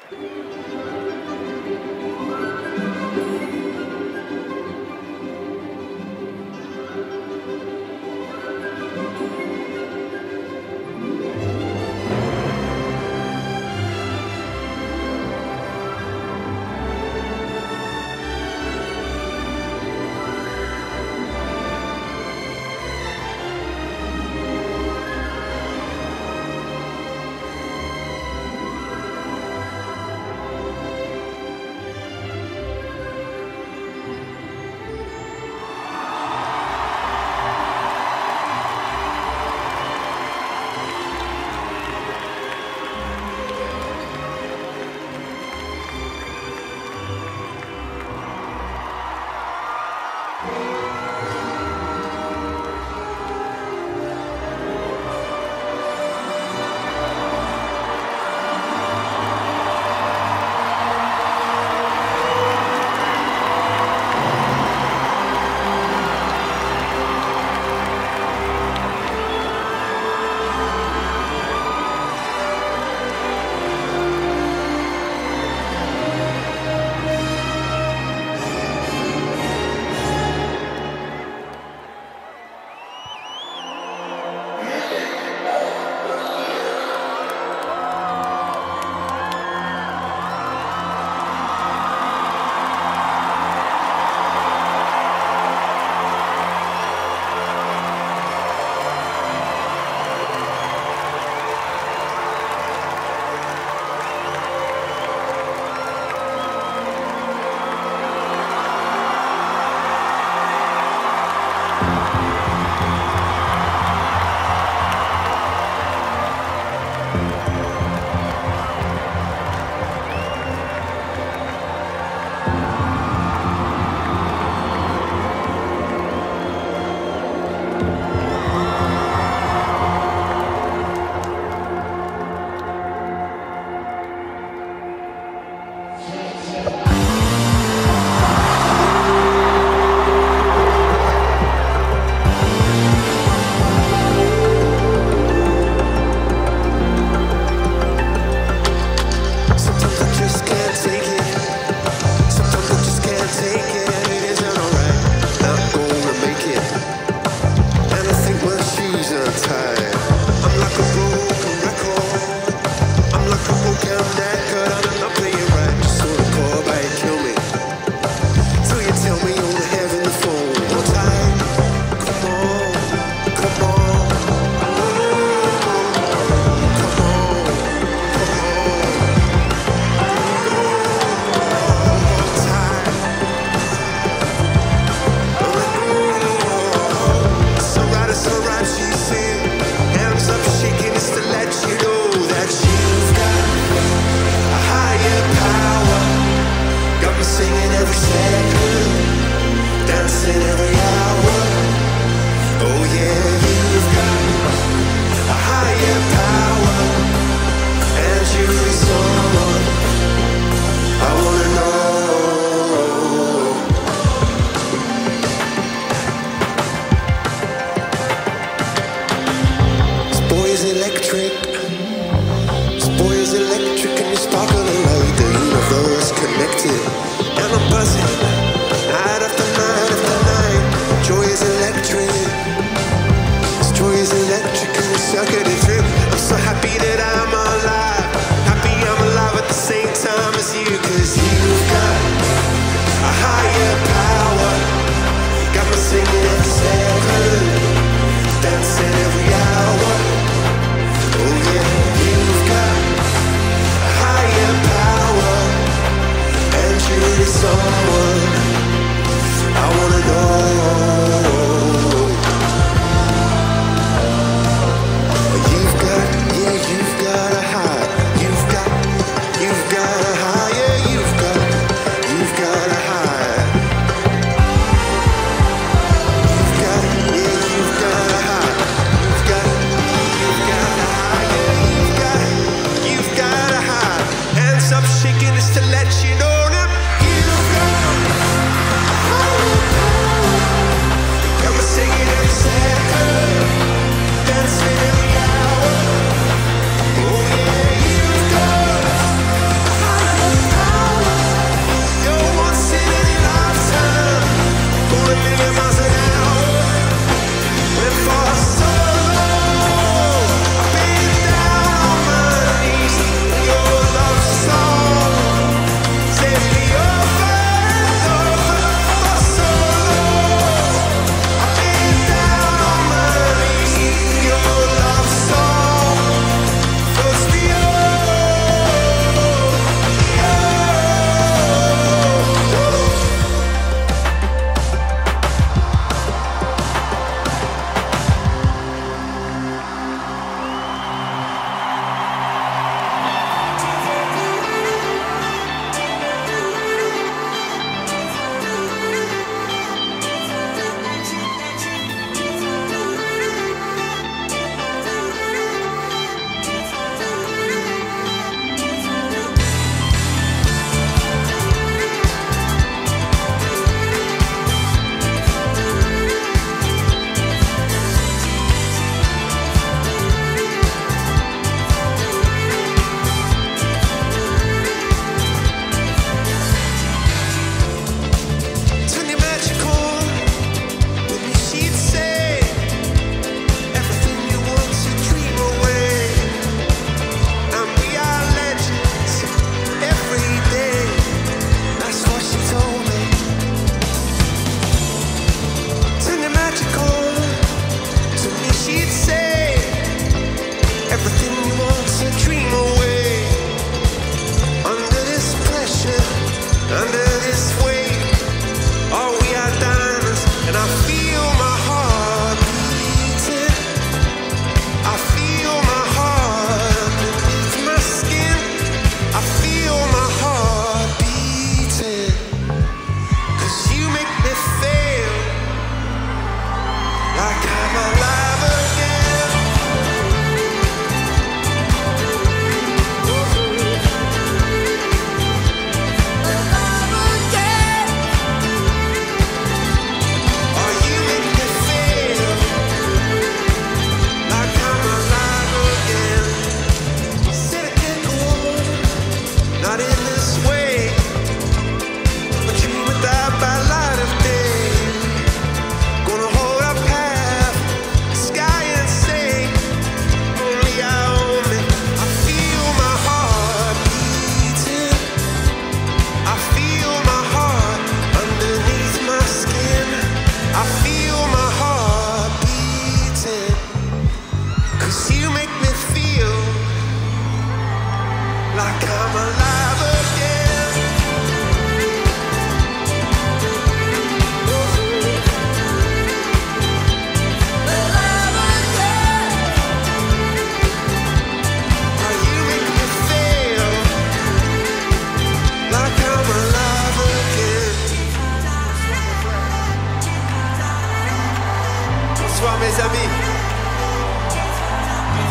Dancing every hour. Oh yeah.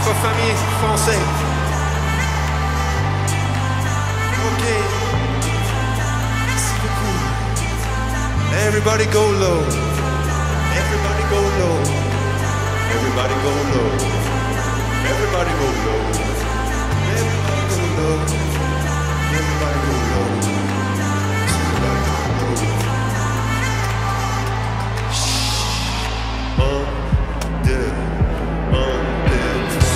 notre famille française. Ok. Merci beaucoup. Everybody go low. Everybody go low. Everybody go low. Everybody go low. Everybody go low. Everybody go low. Everybody go low. Shh. 1, 2, 1, 2, 3.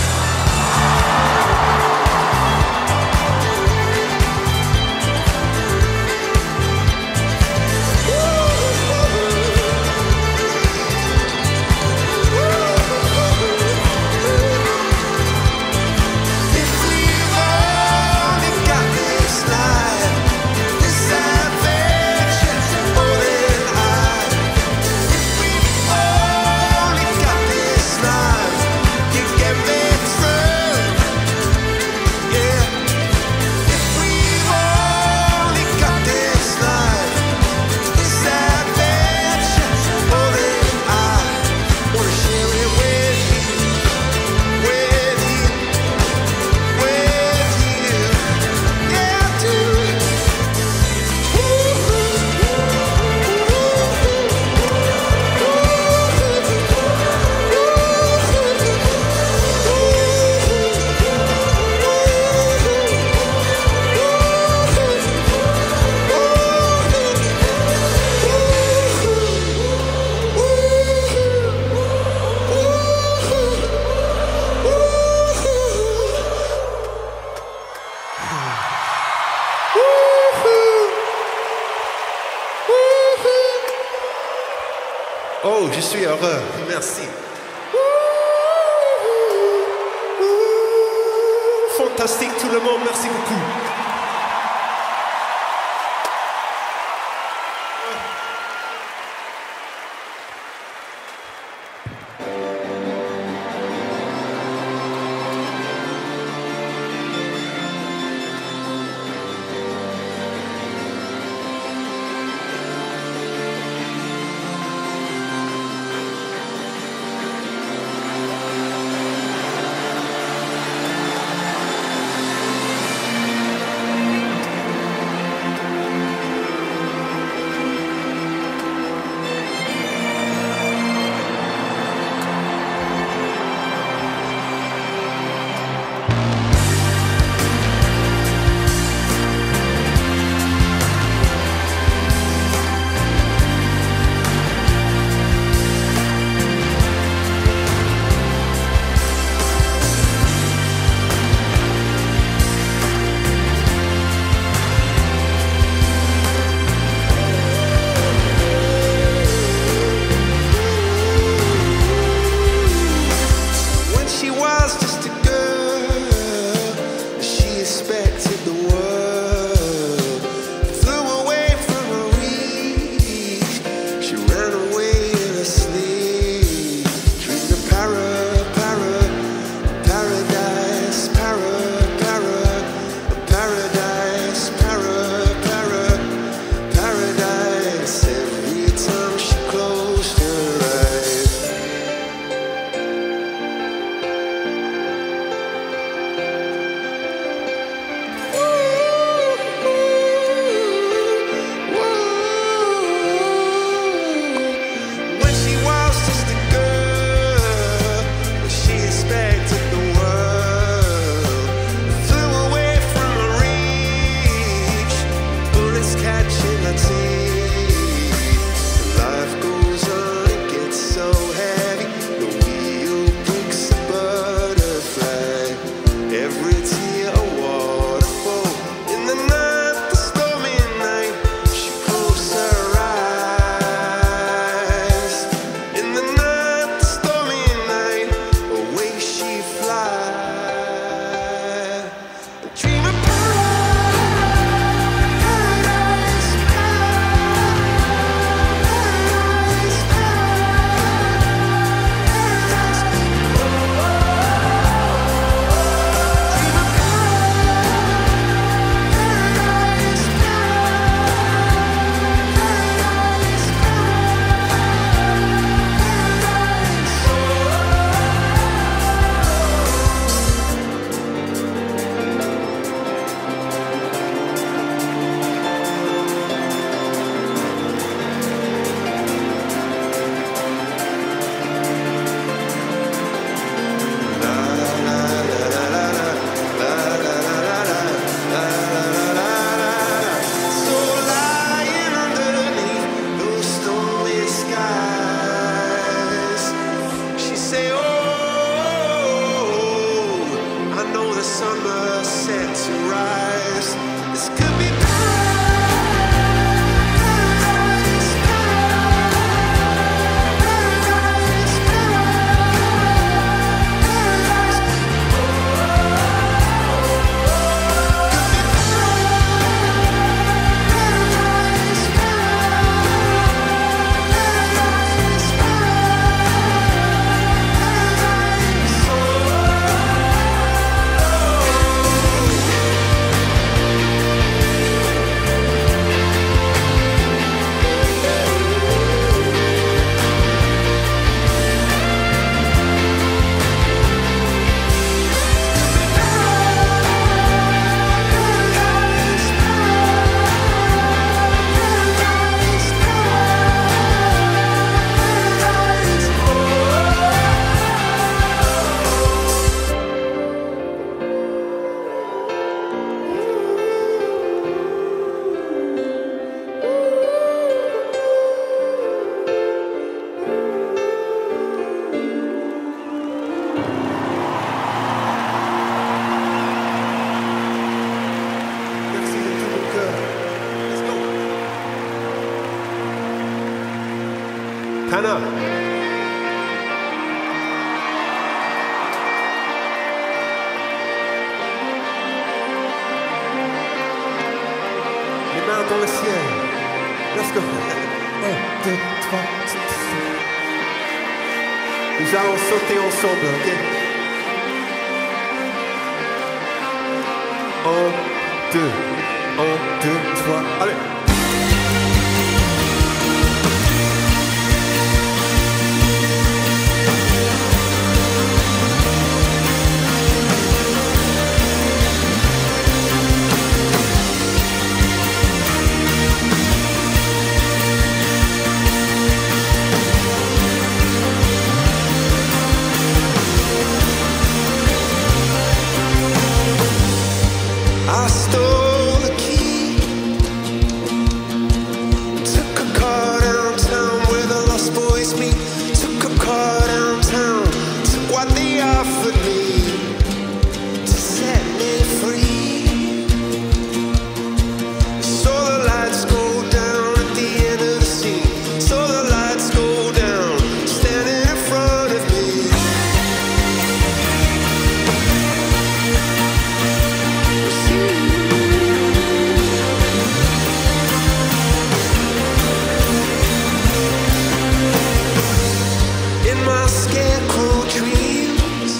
Oh, je suis heureux. Merci. Fantastique tout le monde, merci beaucoup. Hannah. Les mains dans le ciel. Let's go. 1, 2, 3. Nous allons sauter ensemble, ok? 1, 2, 1, 2, 3, allez! I stole the key, took a car downtown where the lost boys meet. Took a car downtown, took what they offered me to set me free. Saw the lights go down at the end of the scene. Saw the lights go down, standing in front of me. In my scarecrow dreams,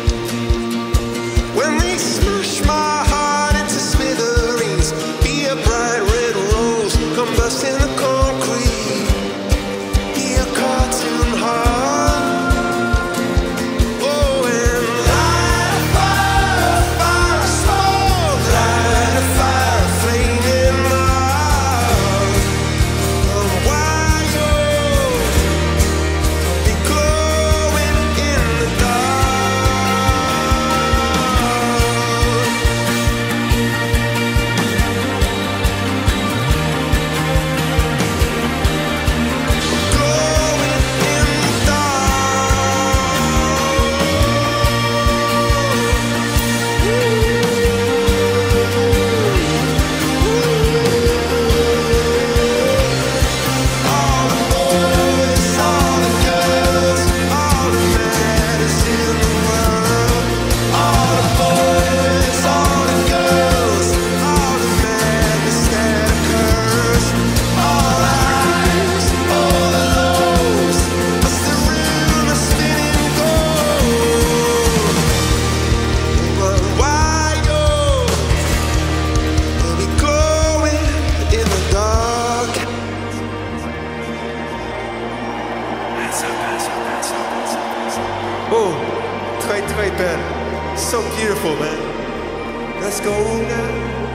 when they smash my heart into smithereens, be a bright red rose, come busting the concrete, be a cartoon heart. Oh, and light a fire, fire, smoke, light a fire, flame in my heart. I'm wild, be glowing in the dark. Glowing in the All the boys, all the girls, all that matters in the world. All the boys, all the girls, all the madness that occurs. All highs, all the lows, as the river spinning gold. Run wild, baby, glowing in the dark. Oh, très très belle. So beautiful, man. Let's go now.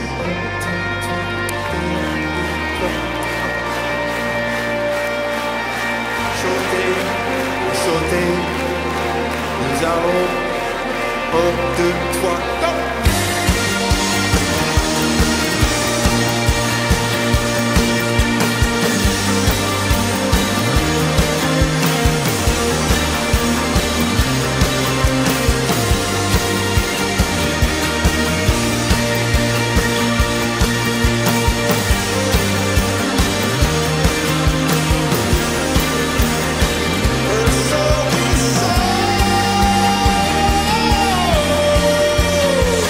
Chanter, sauter. Nous allons 1, 2, 3, go! And so we soar.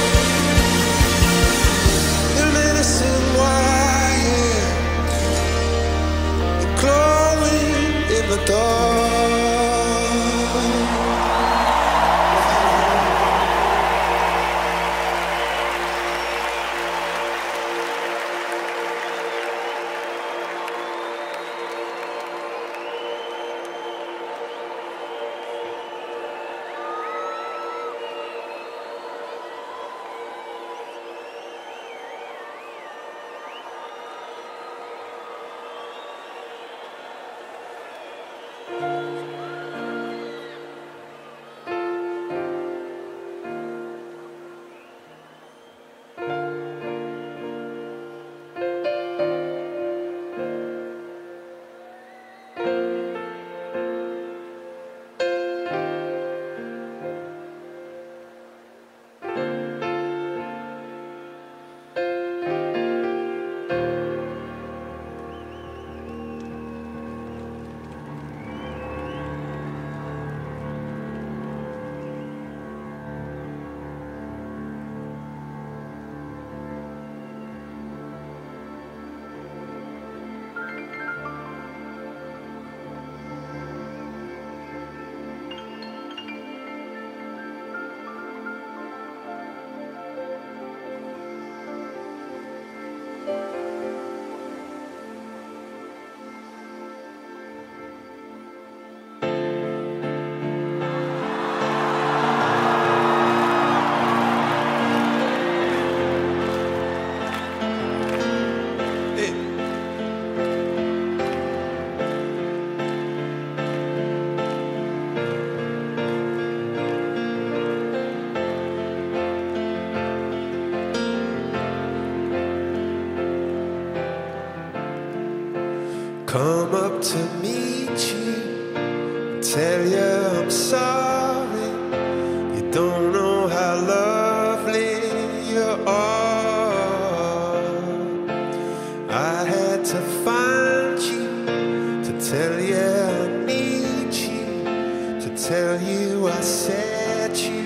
to meet you, tell you I'm sorry. You don't know how lovely you are. I had to find you to tell you I need you, to tell you I set you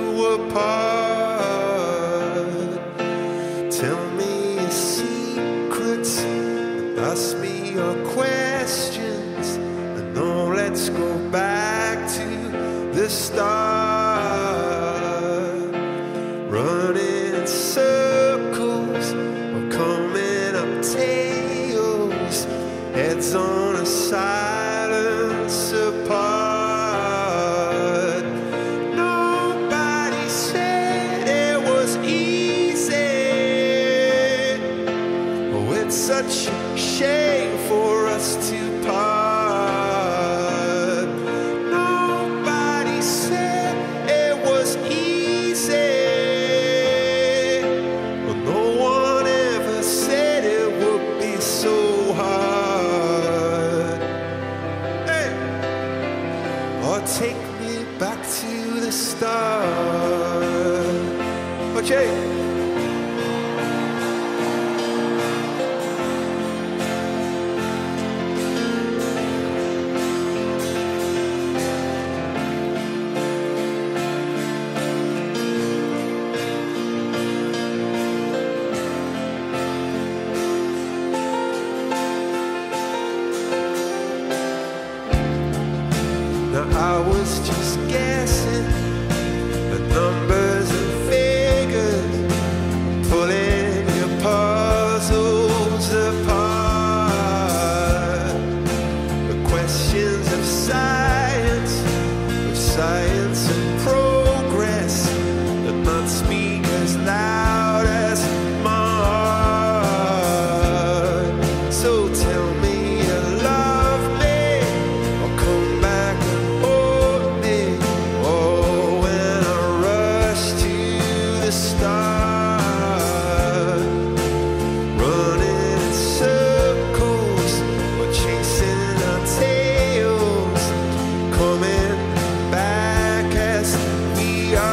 apart. Tell me your secrets, ask me your questions, and no, let's go back to the start. Running in circles, we're coming up tails, heads on a silence apart. Nobody said it was easy. Oh, it's such a shame for us to part. Nobody said it was easy. Well, no one ever said it would be so hard. Hey, or take me back to the start. Okay. I was just guessing the numbers and figures, pulling your puzzles apart. The questions of science and progress that not speak as loud as my heart. So tell me you love me, or come back and hold me. Oh, when I rush to the start, running in circles, we're chasing our tails, coming back as we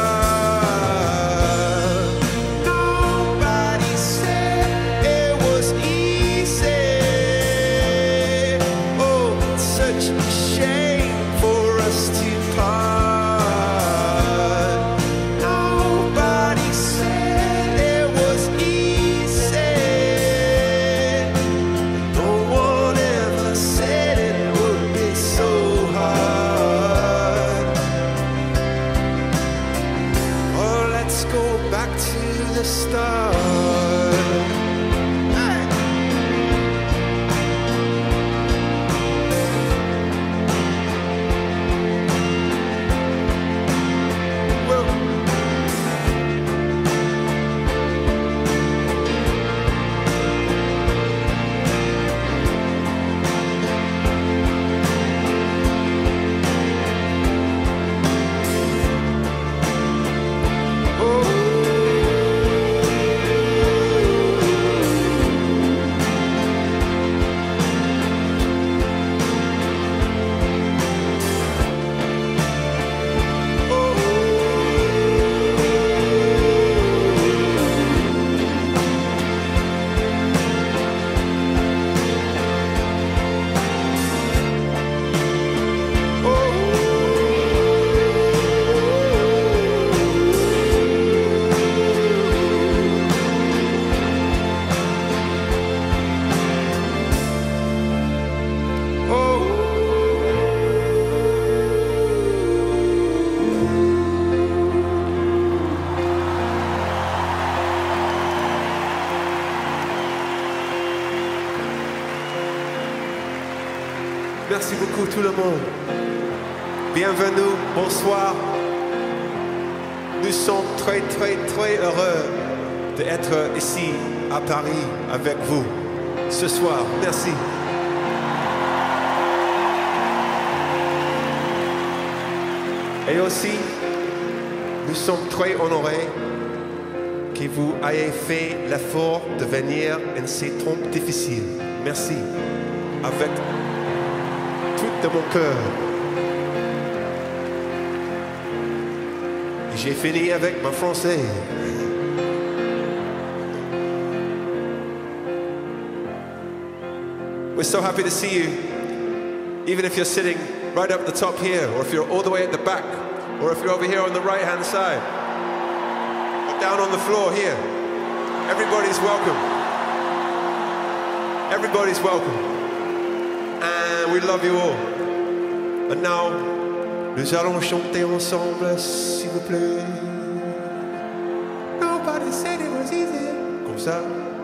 are. Nobody said it was easy. Oh, it's such a shame for us to part. Nobody said it was easy. No one ever said it would be so hard. Oh, let's go back to the start. Hey. Whoa. Merci beaucoup tout le monde. Bienvenue, bonsoir. Nous sommes très heureux d'être ici à Paris avec vous ce soir. Merci. Et aussi, nous sommes très honorés que vous ayez fait l'effort de venir en ces temps difficiles. Merci. Avec fuite de mon cœur. J'ai fini avec ma français. We're so happy to see you, even if you're sitting right up the top here, or if you're all the way at the back, or if you're over here on the right-hand side, or down on the floor here. Everybody's welcome. Everybody's welcome. And we love you all. And now, nous allons chanter ensemble, s'il vous plaît. Nobody said it was easy. Comme ça.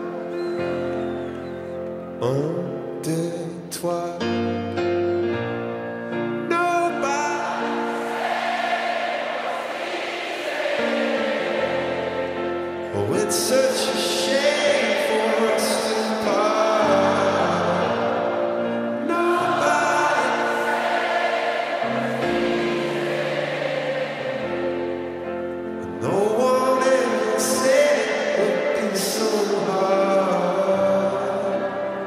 1, 2, 3. Oh, it's such a shame for us to part. Nobody. No one ever said it would be so hard.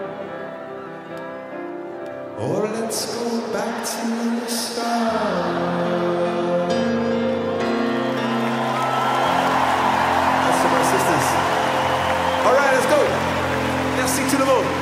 Or let's go back to the start. All right, let's go. Merci tout le monde.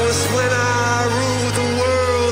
was when I ruled the world.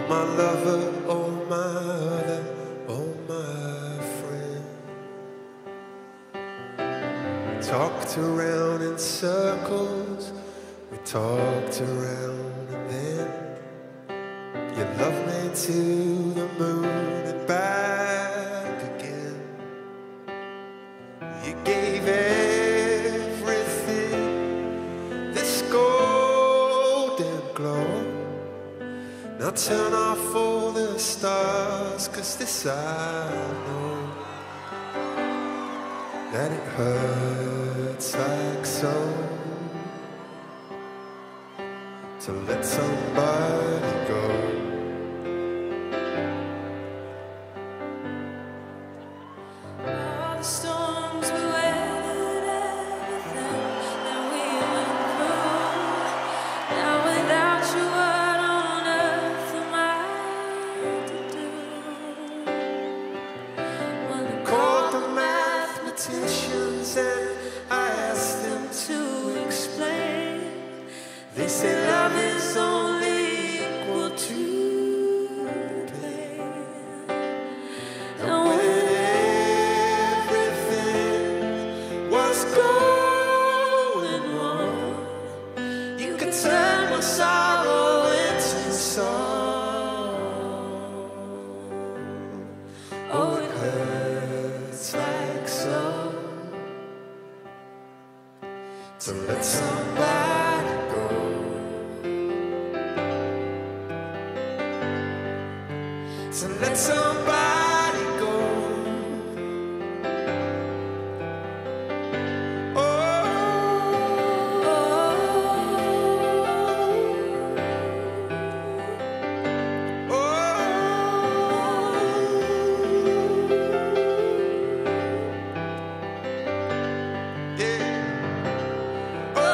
my lover, oh my other, oh my friend. We talked around in circles, we talked around, and then you loved me to the moon and back again. You gave everything this golden glow. Now turn off all the stars, 'cause this I know, that it hurts like so to let somebody go. All the storms we weathered, everything that we went through. Now without you, what on earth am I to do? When I Called the mathematicians and I asked them to explain. They say love is only equal to pain. And when everything was going wrong, you could turn my sorrow into song. Oh, it hurts like so to let somebody go. To let somebody go. Oh, oh, oh, yeah. Oh,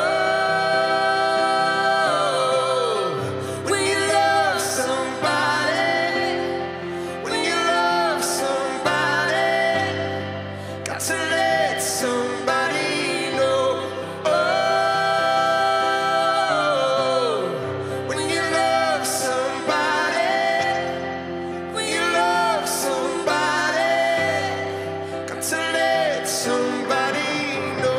when you love somebody, when you love somebody, got to let somebody know. Oh, when you love somebody, when you love somebody, got to let somebody know.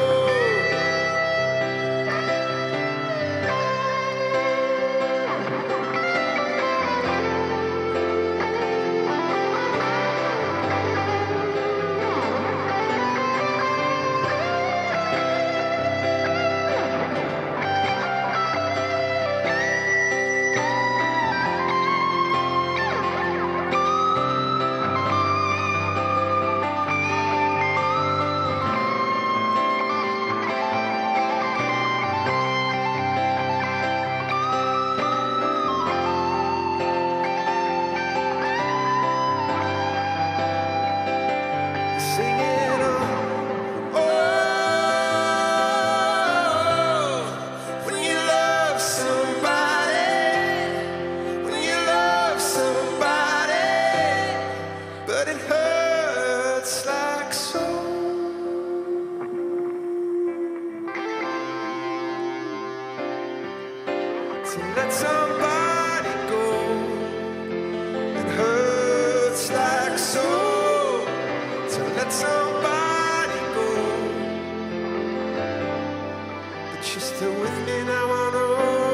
Sing it on. Oh, when you love somebody, when you love somebody, but it hurts like so. To let somebody go, it hurts like so. To let somebody go, but you're still with me now, I know.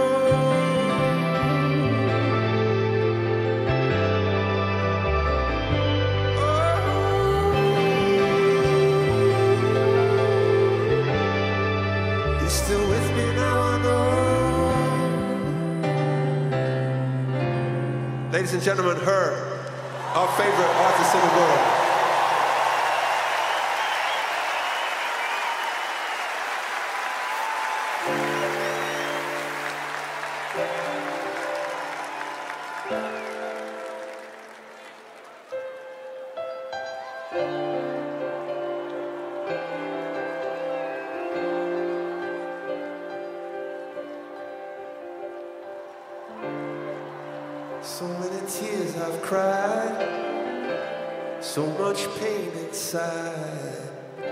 Oh, you're still with me now, I know. Ladies and gentlemen, her, our favorite artist in the world. So many tears I've cried, so much pain inside.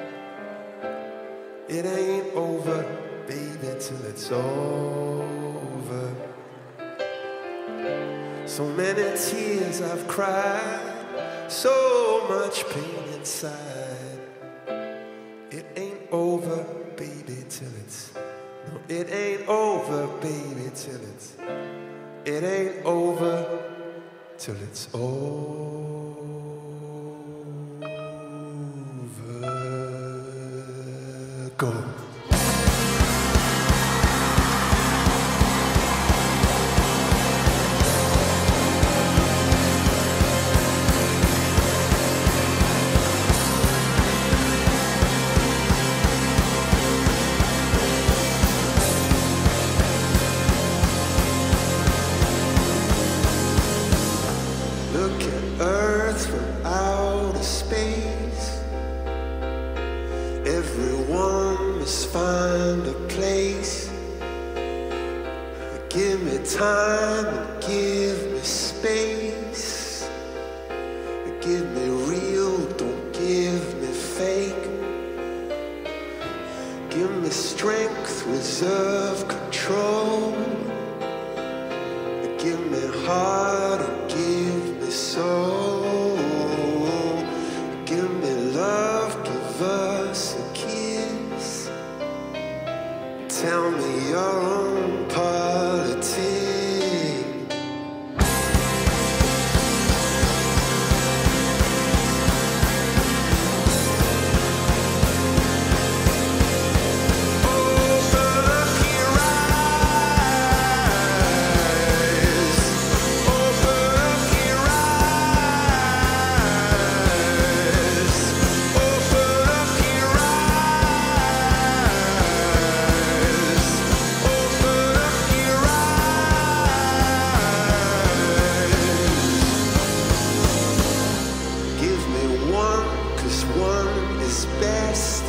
It ain't over, baby, till it's over. So many tears I've cried, so much pain inside. It ain't over, baby, till it's, no, it ain't over, baby, till it's, it ain't over till it's over. Go. Look at Earth from outer space. Everyone must find a place. Give me time and give me space. Give me real, don't give me fake. Give me strength, reserve, control. Give me heart and give me soul. Give me love, give us a kiss. Tell me your own politics. Best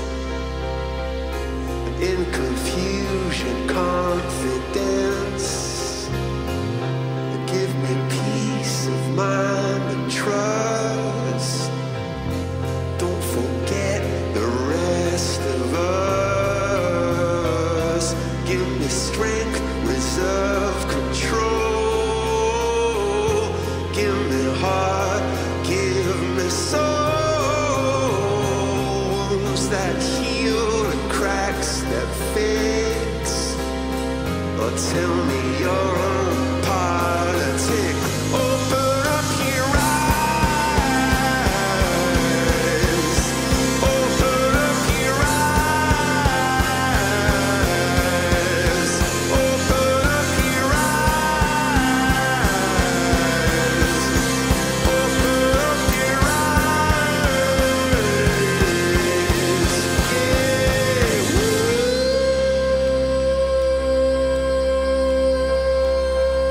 in confusion, confidence. Give me peace of mind and trust. Don't forget the rest of us. Give me strength, reserve, control. Give me heart, give me soul. That heal and cracks that fix. Or tell me your own politic. Open up your eyes. Open up your eyes. Open up your eyes. Open up your eyes.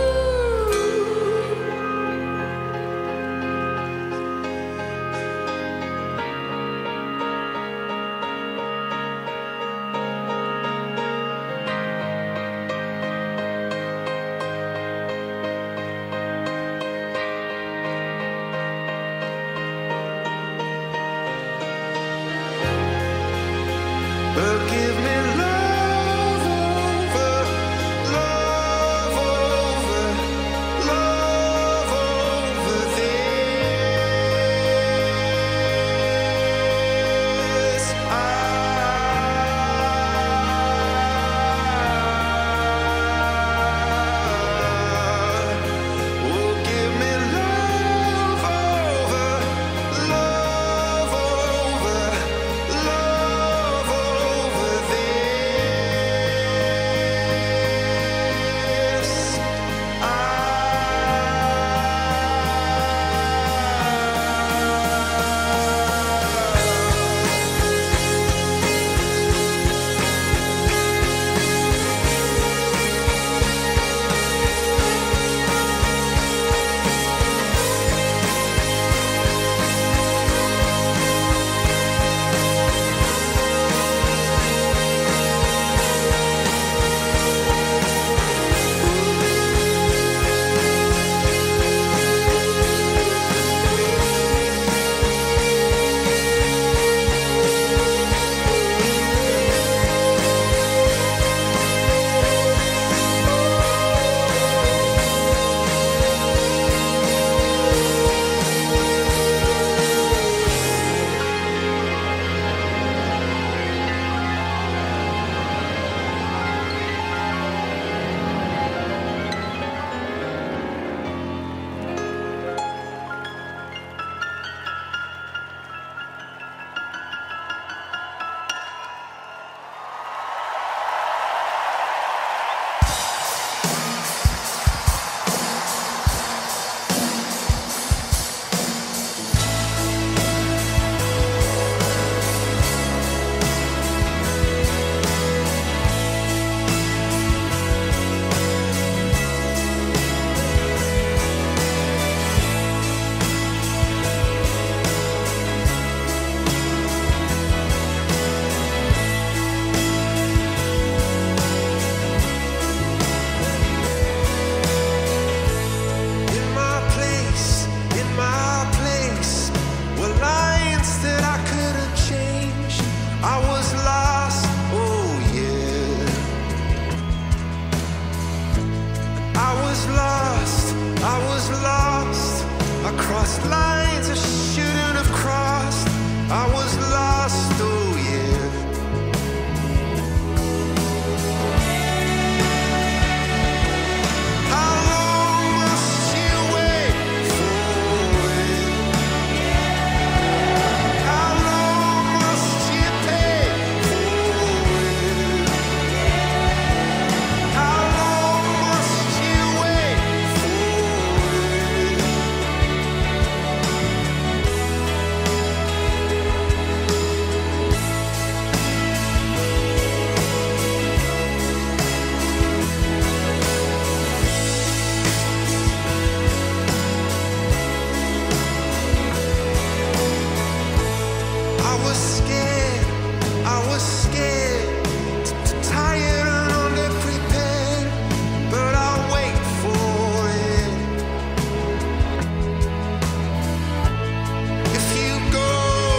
was lost, I was lost. I crossed lines I shouldn't have crossed. I was lost, oh yeah. How long must you wait for it? How long must you pay for it? How long must you wait for it? I was scared, tired and underprepared, but I'll wait for it. If you go,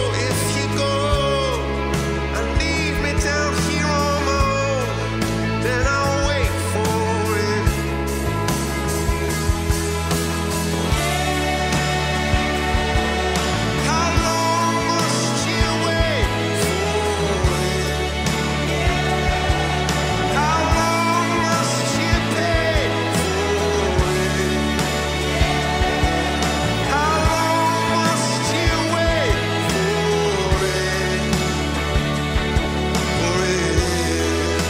and leave me down here on my own, then I'll wait for it. How long must you wait for it? How long must you pay for it? How long must you wait for it? For it.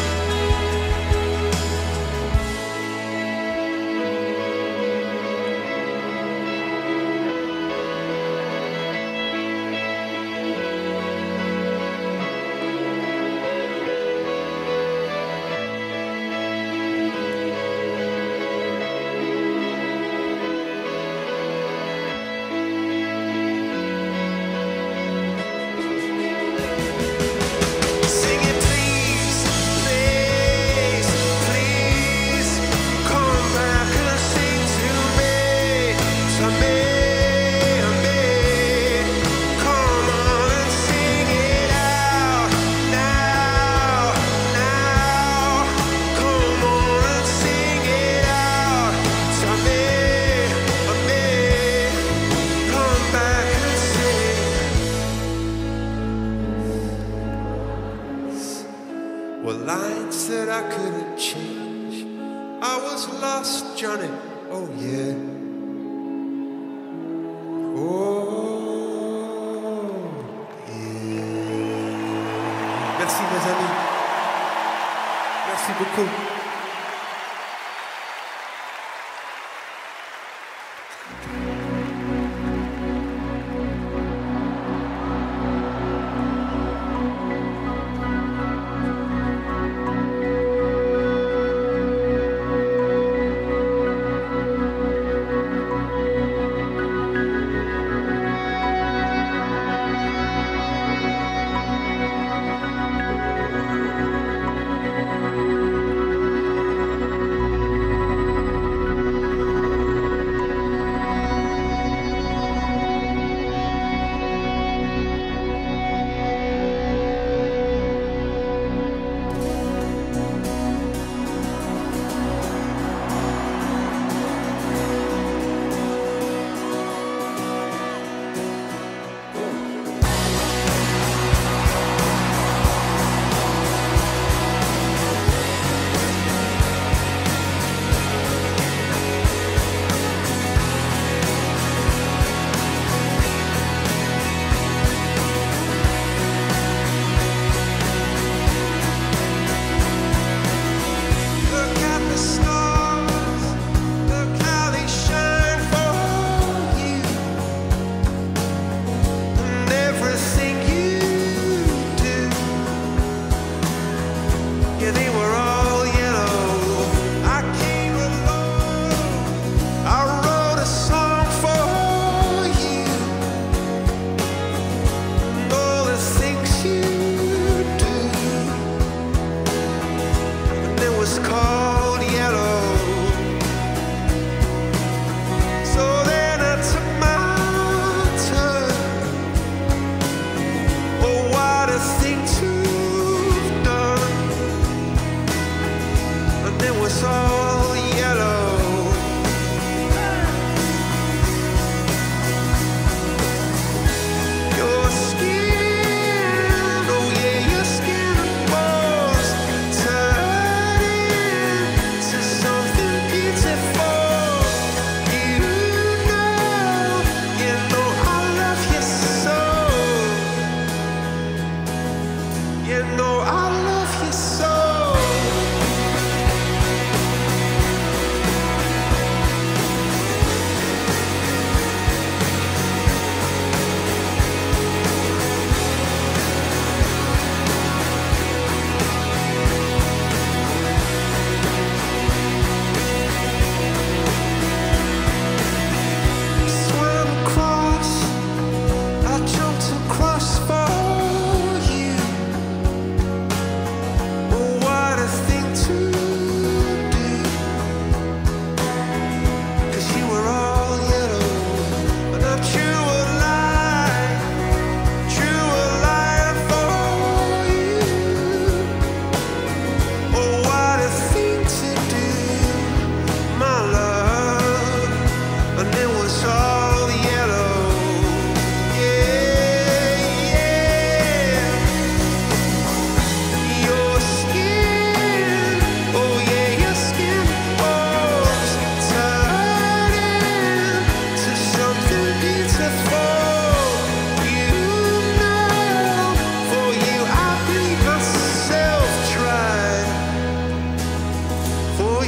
Sing it, please, please, please. Come back and sing to me, to me. Come on and sing it out now, now. Come on and sing it out to me. Come back and sing. Well, lines that I couldn't change. I was lost, Johnny. Oh yeah. Oh yeah. Merci mes amis. Merci beaucoup.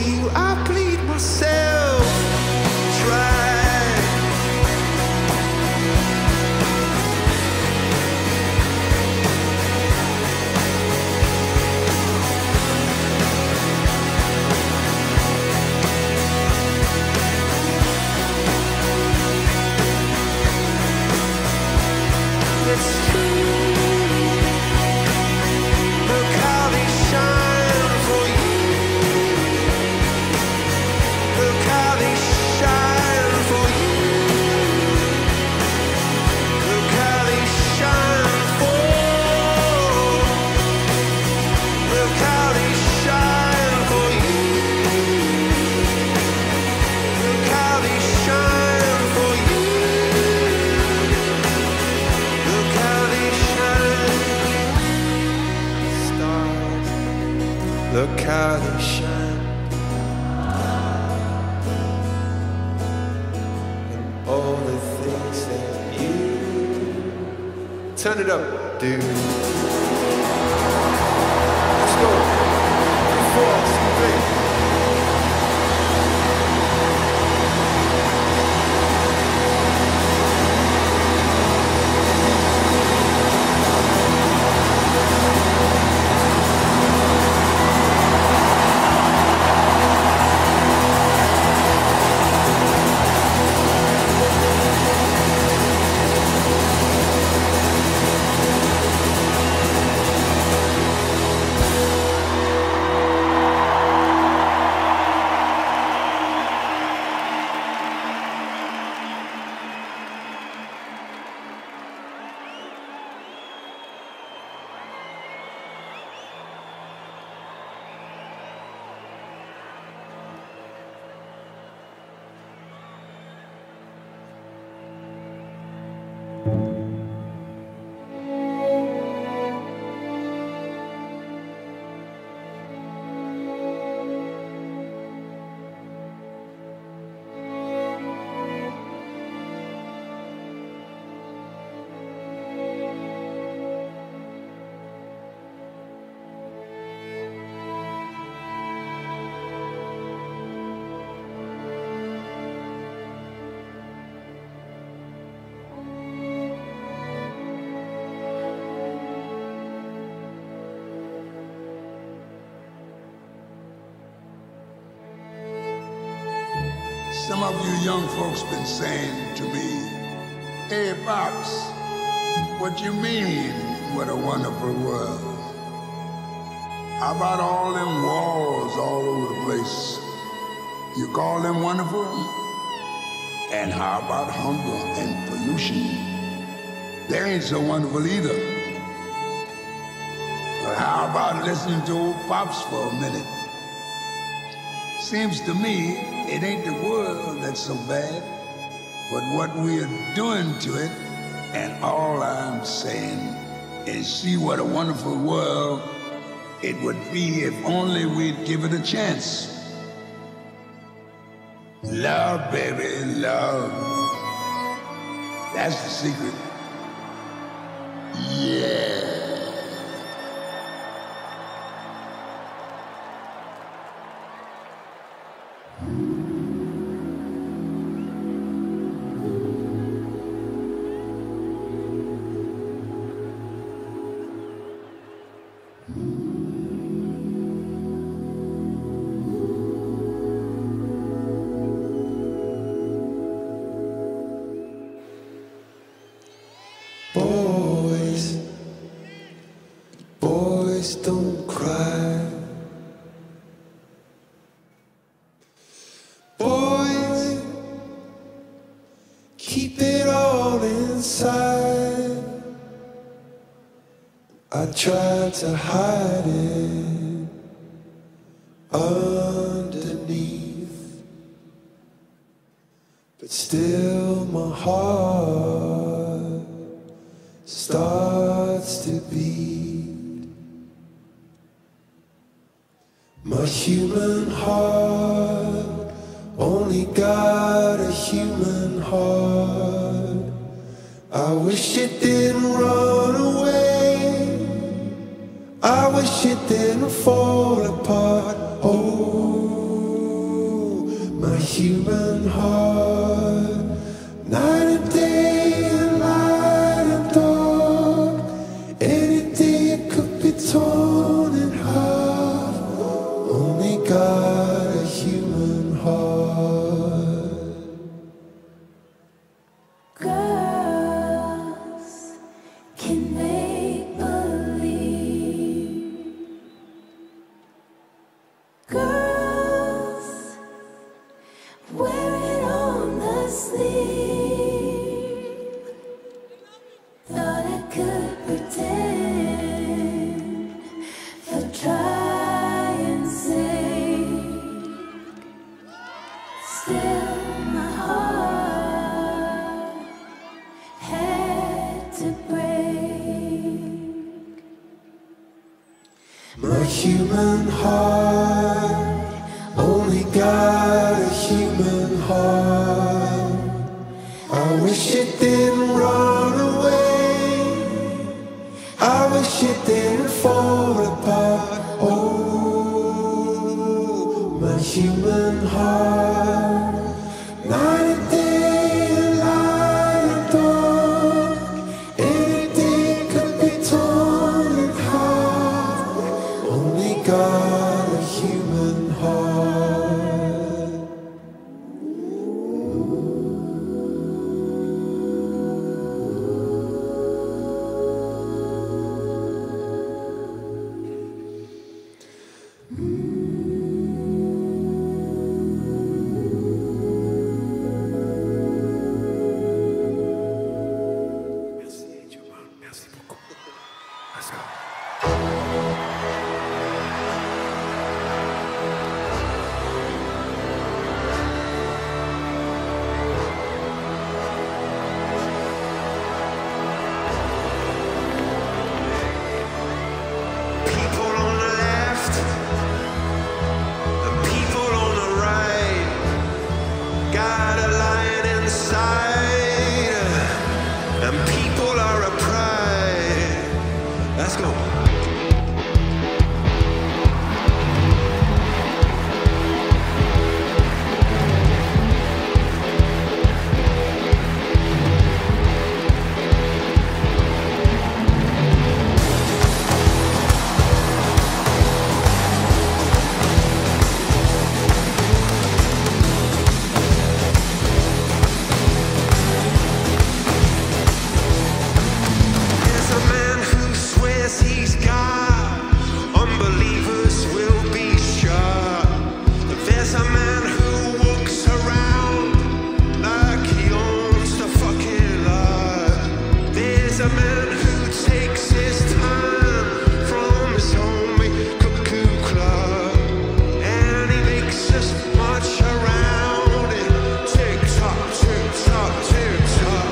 you, I bleed myself dry. It's true. Look how they shine for you. Look how they shine for you. Look how they shine for. Look how they shine for you. Look how they shine for you. Look how they shine. Stars. Look how they shine. And all the things that you turn it up, dude. Let's go. 4, 3. Some of you young folks been saying to me, "Hey, Pops, what you mean, what a wonderful world? How about all them walls all over the place? You call them wonderful? And how about hunger and pollution? They ain't so wonderful either. But how about listening to old Pops for a minute? Seems to me it ain't the world that's so bad, but what we're doing to it. And all I'm saying is see what a wonderful world it would be if only we'd give it a chance. Love, baby, love. That's the secret. Yeah. Boys, boys don't cry. Boys, keep it all inside. I tried to hide it underneath, but still my heart starts to beat. My human heart only got a human heart. I wish it didn't run away. I wish it didn't fall apart. Oh, my human heart. Night and day and light and dark. Any day it could be torn in half. Only got a human heart. Girls can make believe. Girls wear it on the sleeve. Thought I could pretend, but try and sing. Still my heart had to break. My human heart only got a human heart. I wish it didn't run away. I wish it didn't fall apart. Oh, my human heart. Night and day and light and dark. Any day could be torn in half. Only got a human heart. Merci, Jovan. Merci beaucoup. Let's go. People on the left, the people on the right, got a lion inside, and people are a pride. Let's go. There's a man who swears he's God. Unbelievers will be shot. There's a man who walks around like he owns the fucking lot. There's a man who takes his time from his homie cuckoo club, and he makes us march around it. Tick tock, tick tock, tick tock.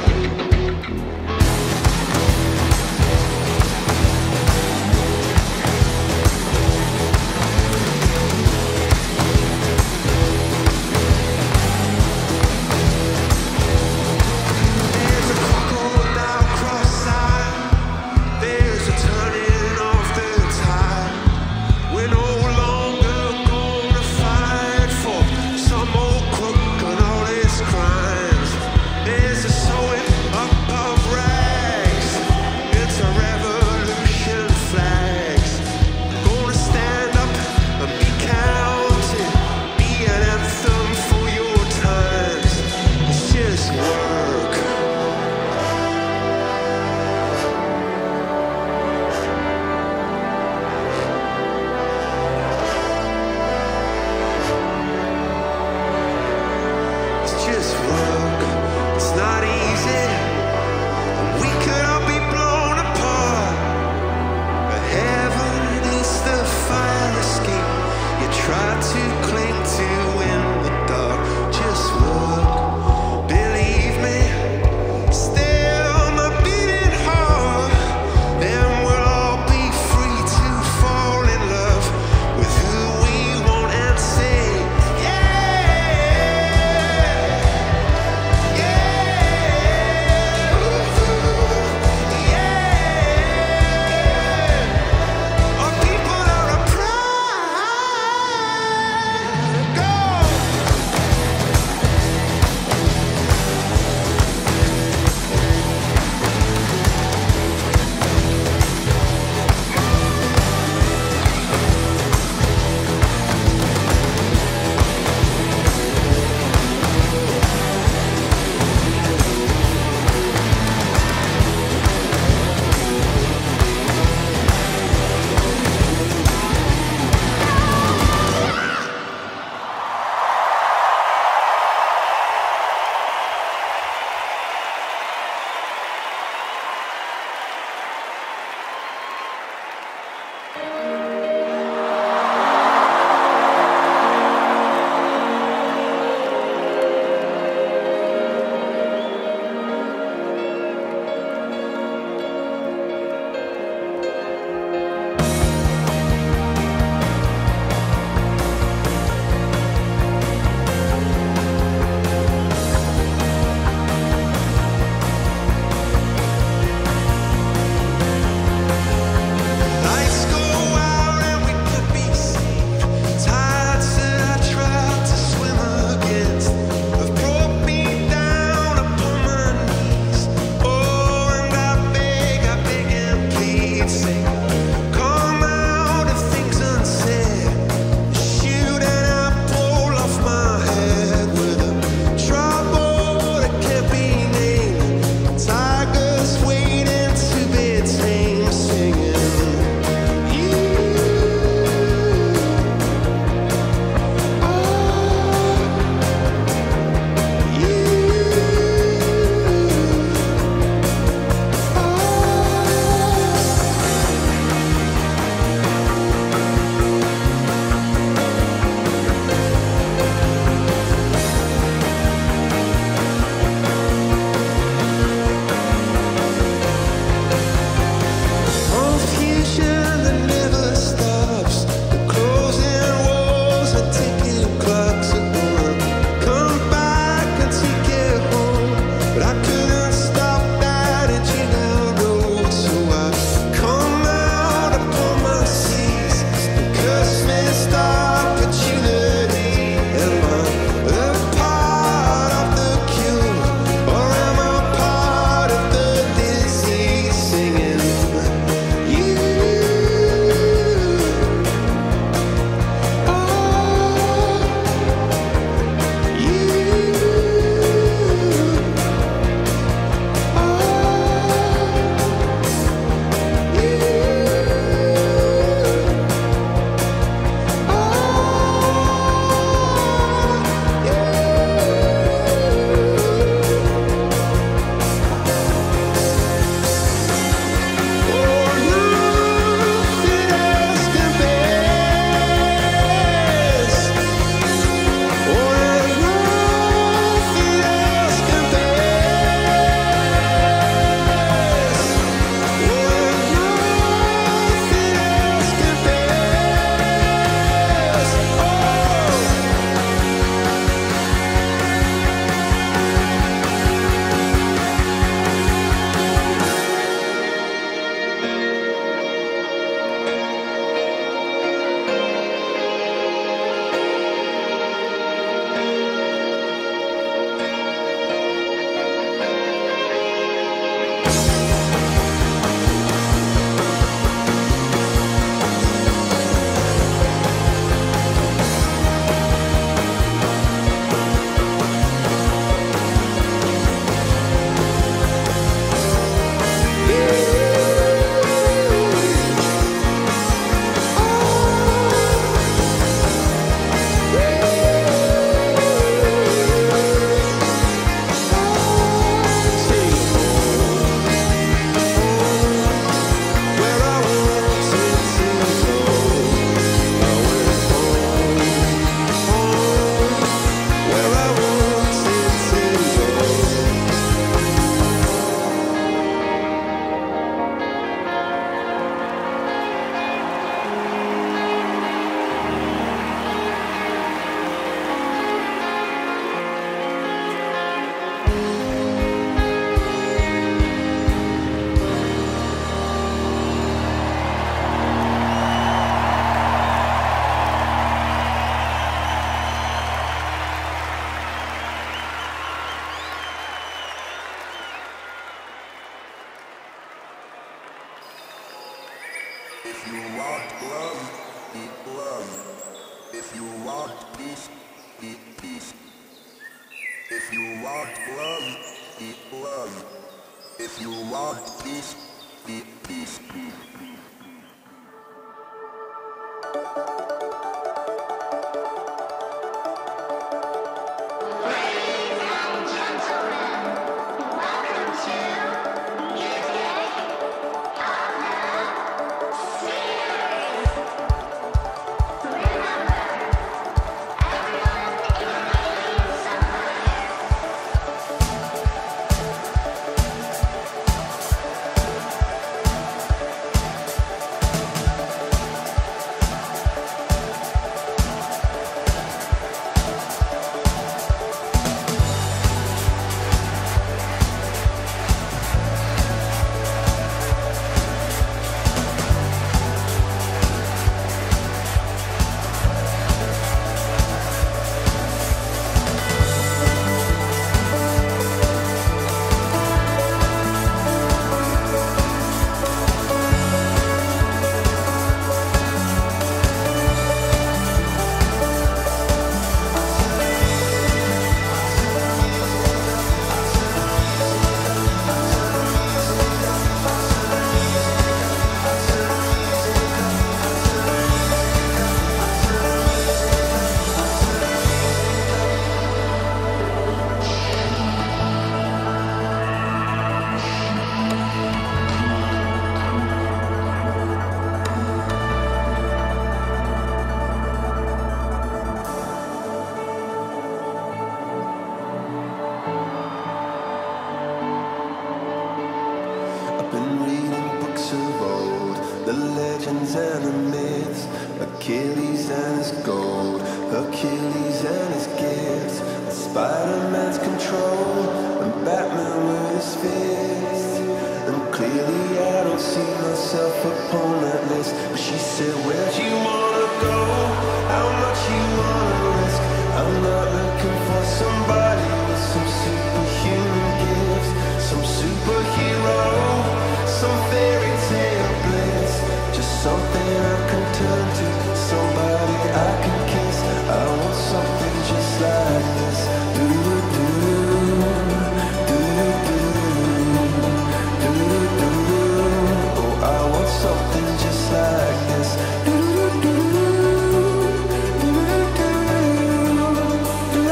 Do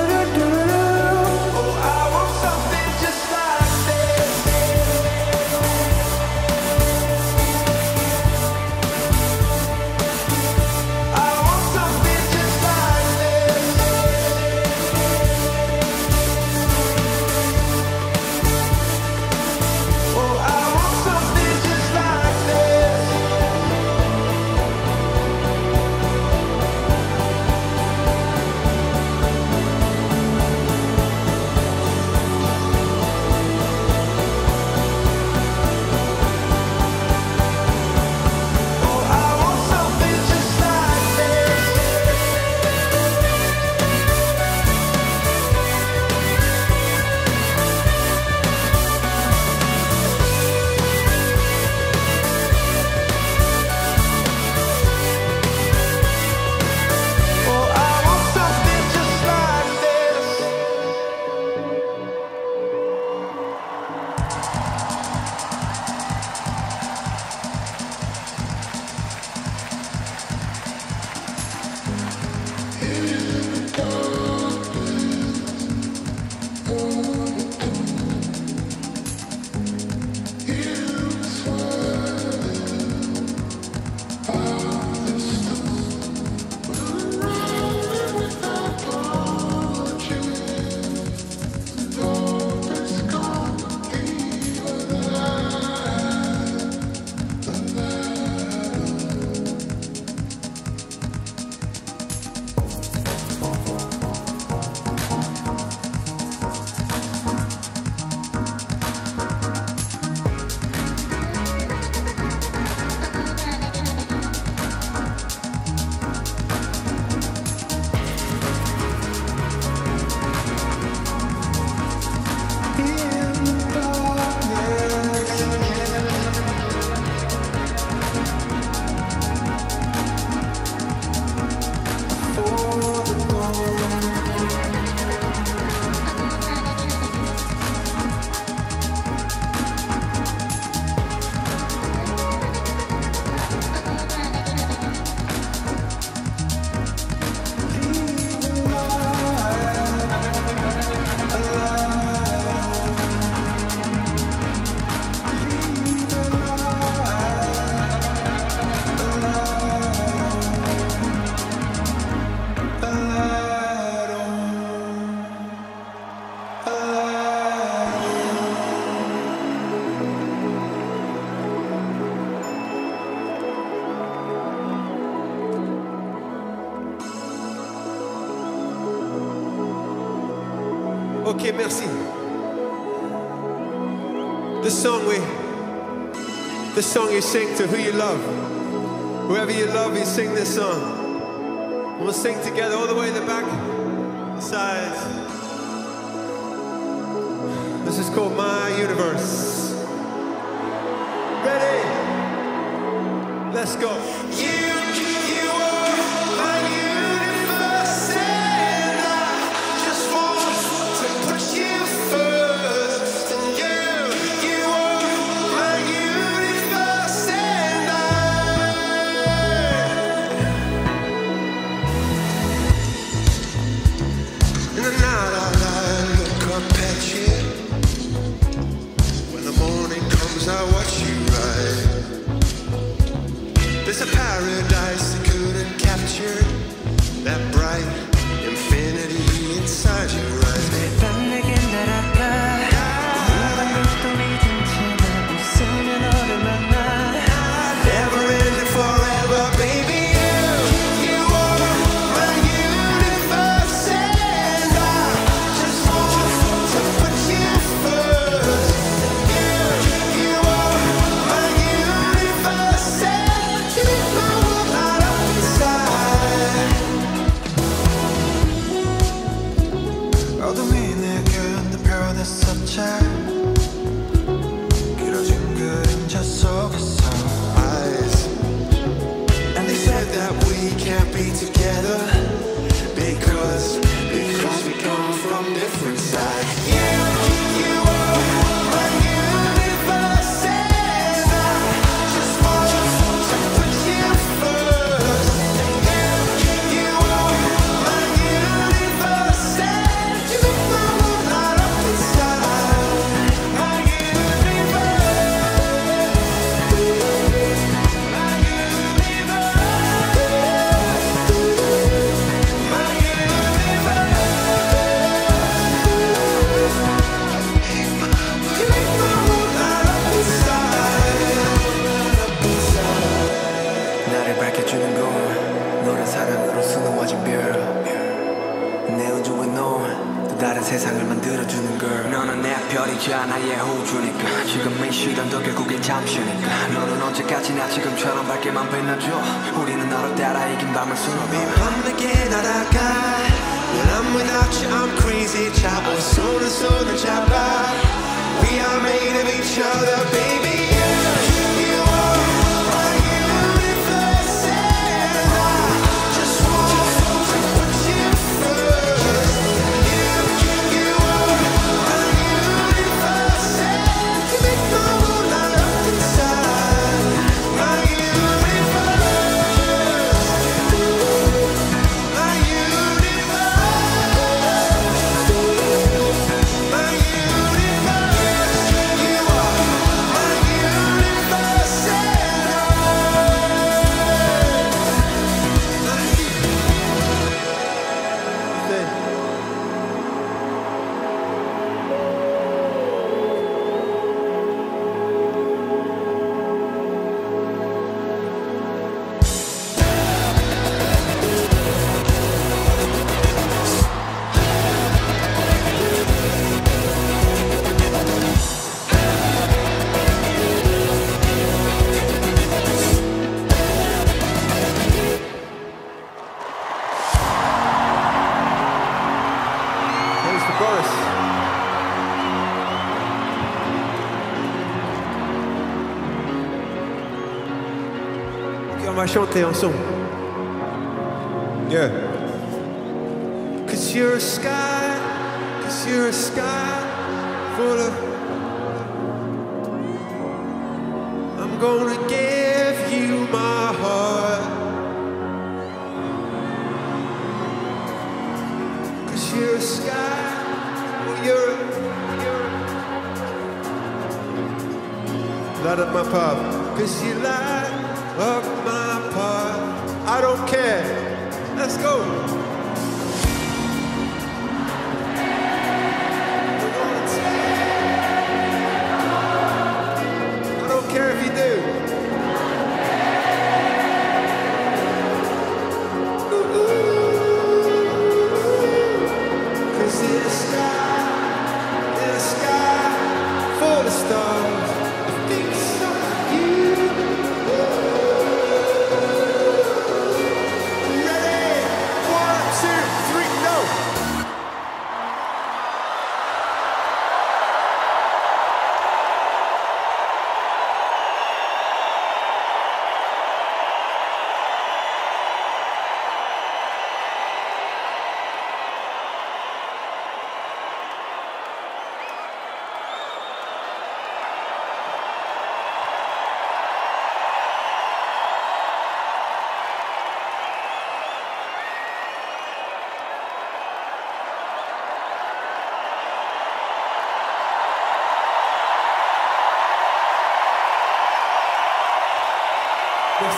Ok, merci. The song you sing to who you love. Whoever you love, you sing this song. And we'll sing together all the way to the back, the sides. This is called My Universe. Ready? Let's go. You are my universe, and I just want to put you first. And you are my universe, and in the night I look up at you. When the morning comes, I watch you rise. There's a paradise that couldn't capture that bright infinity inside your eyes. 매번 내게 날아가 이런 것도 잊은 채 나 웃으며 너를 만나 Never ending forever, baby. You are my universe, and I just want to put you first. You are my universe, and you make my world light up inside. 어둠이 내게 내 별에서 차 길어진 그림자 속에서 Eyes. And they said that we can't be together because we come from different sides. You are my universe, and I just want to put you first. You are my universe, and you make my world light up inside. My universe. My 나를 밝혀주는 건 너란 사랑으로 수놓아진 별내 우주에 넌 또 다른 세상을 만들어주는 걸 너는 내 별이지 나의 호주니까 지금 이 시간도 결국엔 잠시니까 너는 언제까지나 지금처럼 밝게만 빛나줘 우리는 너를 따라 이긴 밤을 수놓아 밤 내게 날아가. When I'm without you, I'm crazy. 잡아 손을 잡아. We are made of each other, baby. You are my universe, and I just want to put you first. You are my universe, and you make my world light up inside. My universe. My universe. My universe. You are my universe, and here's the chorus. Ok, on va chanter ensemble. Yeah. 'Cause you're a sky full of. I'm gonna give you my heart. 'Cause you're a sky, well, you're light up my path. 'Cause you light up my path. I don't care. Let's go. We're gonna take- I don't care if you do. Ooh, 'cause it's sky.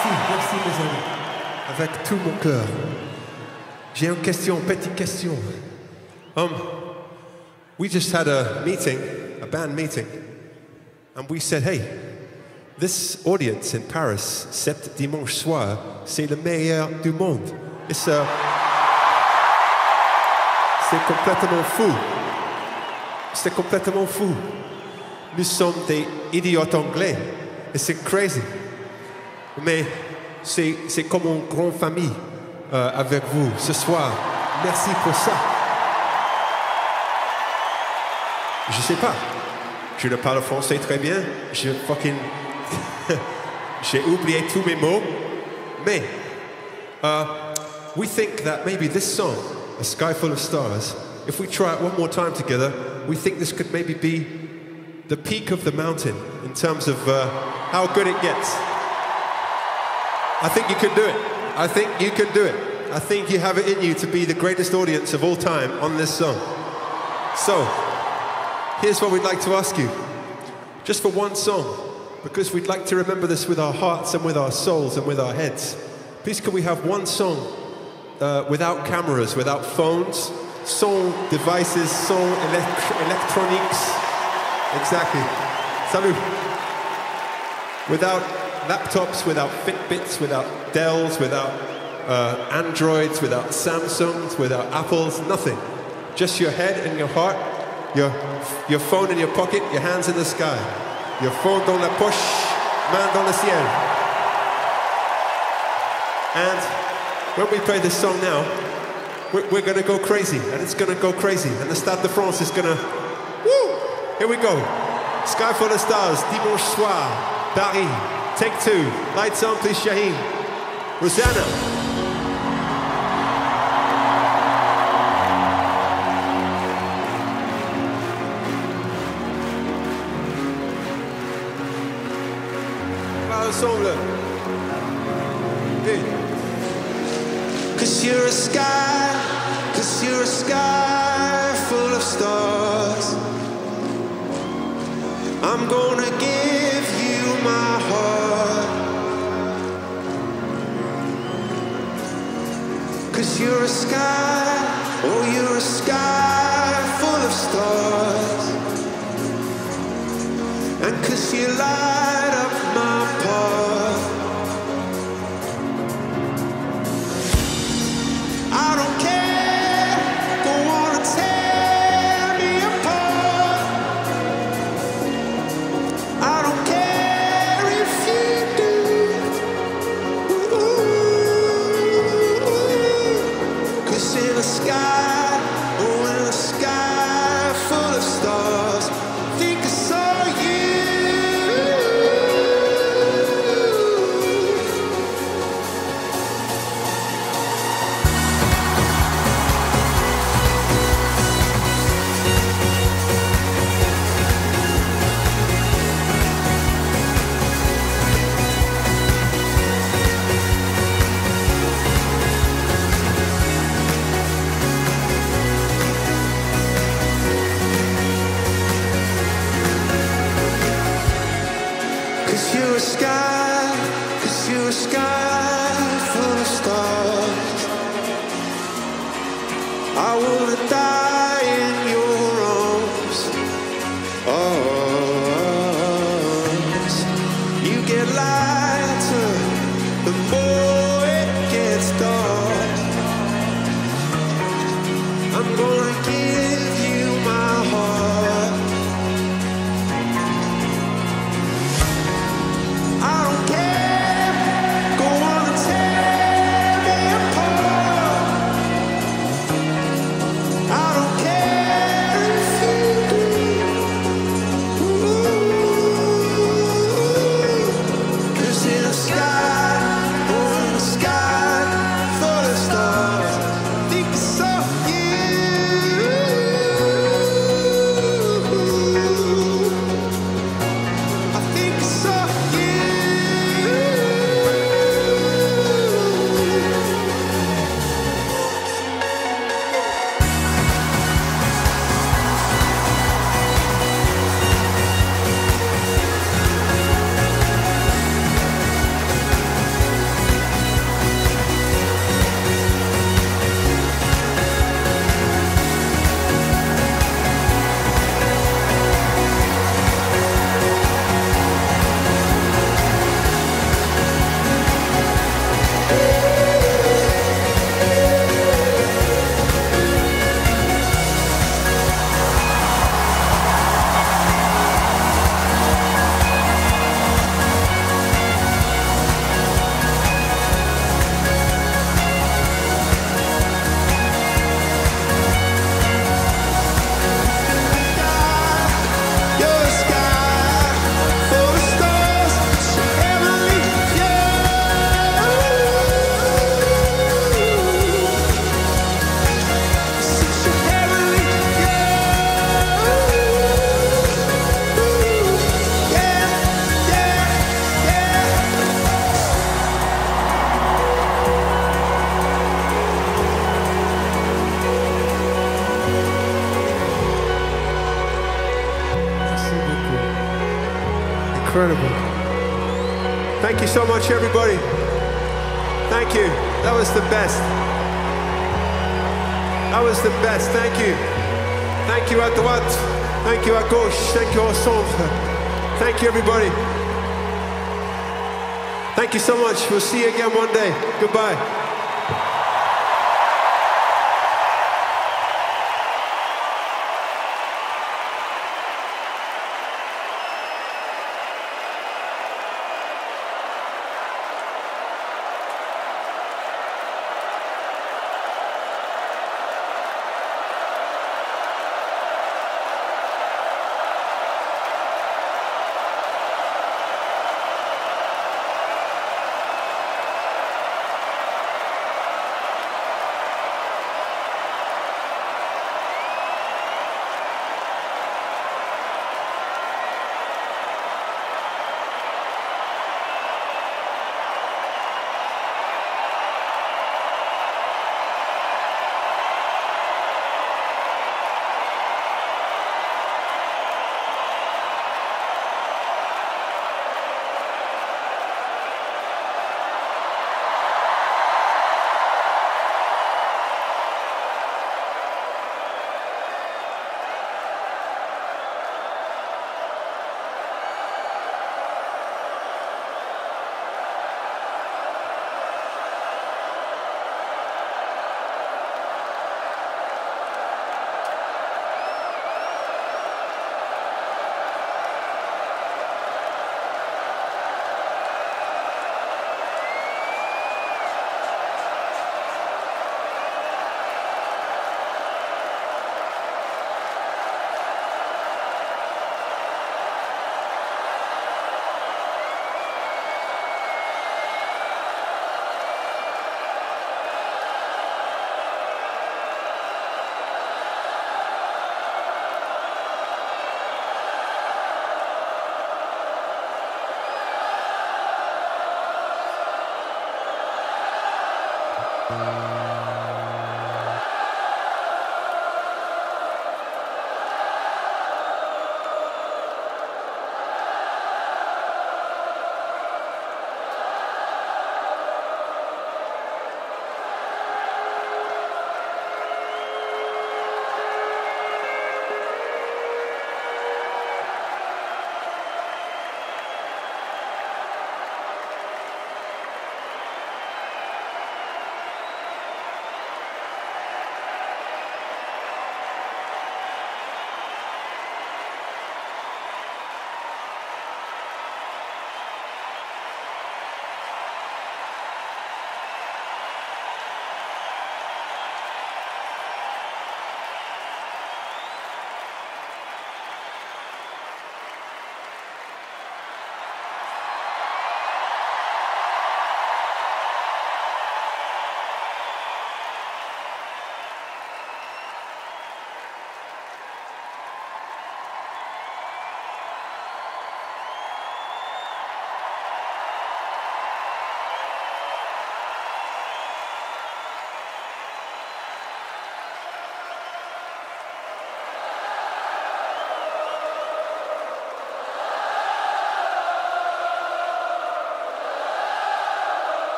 merci mes amis. Avec tout mon cœur. J'ai une question, petite question. We just had a meeting, a band meeting, and we said, hey, this audience in Paris, cet dimanche soir, c'est le meilleur du monde. C'est complètement fou. C'est complètement fou. Nous sommes des idiots anglais. Et c'est crazy. Mais c'est comme une grande famille avec vous ce soir. Merci pour ça. Je sais pas. Je ne parle français très bien. J'ai oublié tous mes mots. Mais we think that maybe this song, A Sky Full of Stars, if we try it one more time together, we think this could maybe be the peak of the mountain in terms of how good it gets. I think you can do it. I think you can do it. I think you have it in you to be the greatest audience of all time on this song. So, here's what we'd like to ask you. Just for one song, because we'd like to remember this with our hearts and with our souls and with our heads. Please can we have one song without cameras, without phones, son devices, son electronics. Exactly. Salut. Without laptops, without Fitbits, without Dells, without Androids, without Samsungs, without Apples, nothing. Just your head and your heart, your phone in your pocket, your hands in the sky. Your phone dans la poche, main dans le ciel. And when we play this song now, we're going to go crazy, and it's going to go crazy, and the Stade de France is going to... Woo! Here we go. Sky Full of Stars, dimanche soir, Paris. Take two. Lights on, please, Shaheen. Rosanna. Ensemble. Hey. 'Cause you're a sky full of stars. I'm gonna give you my heart. 'Cause you're a sky, oh you're a sky full of stars. And 'cause you light up my path. I don't care, don't wanna tear me apart. I don't care if you do. Ooh. 'Cause in the sky, oh in the sky full of stars, think I saw you. Cause you're a sky full of stars. I wanna die in your arms. Arms. You get lighter the more it gets dark. I'm gonna give you my heart. I don't care, go on and tear me apart. I don't incredible. Thank you so much, everybody. Thank you. That was the best. That was the best. Thank you. Thank you à droite. Thank you à gauche. Thank you au centre. Thank you, everybody. Thank you so much. We'll see you again one day. Goodbye.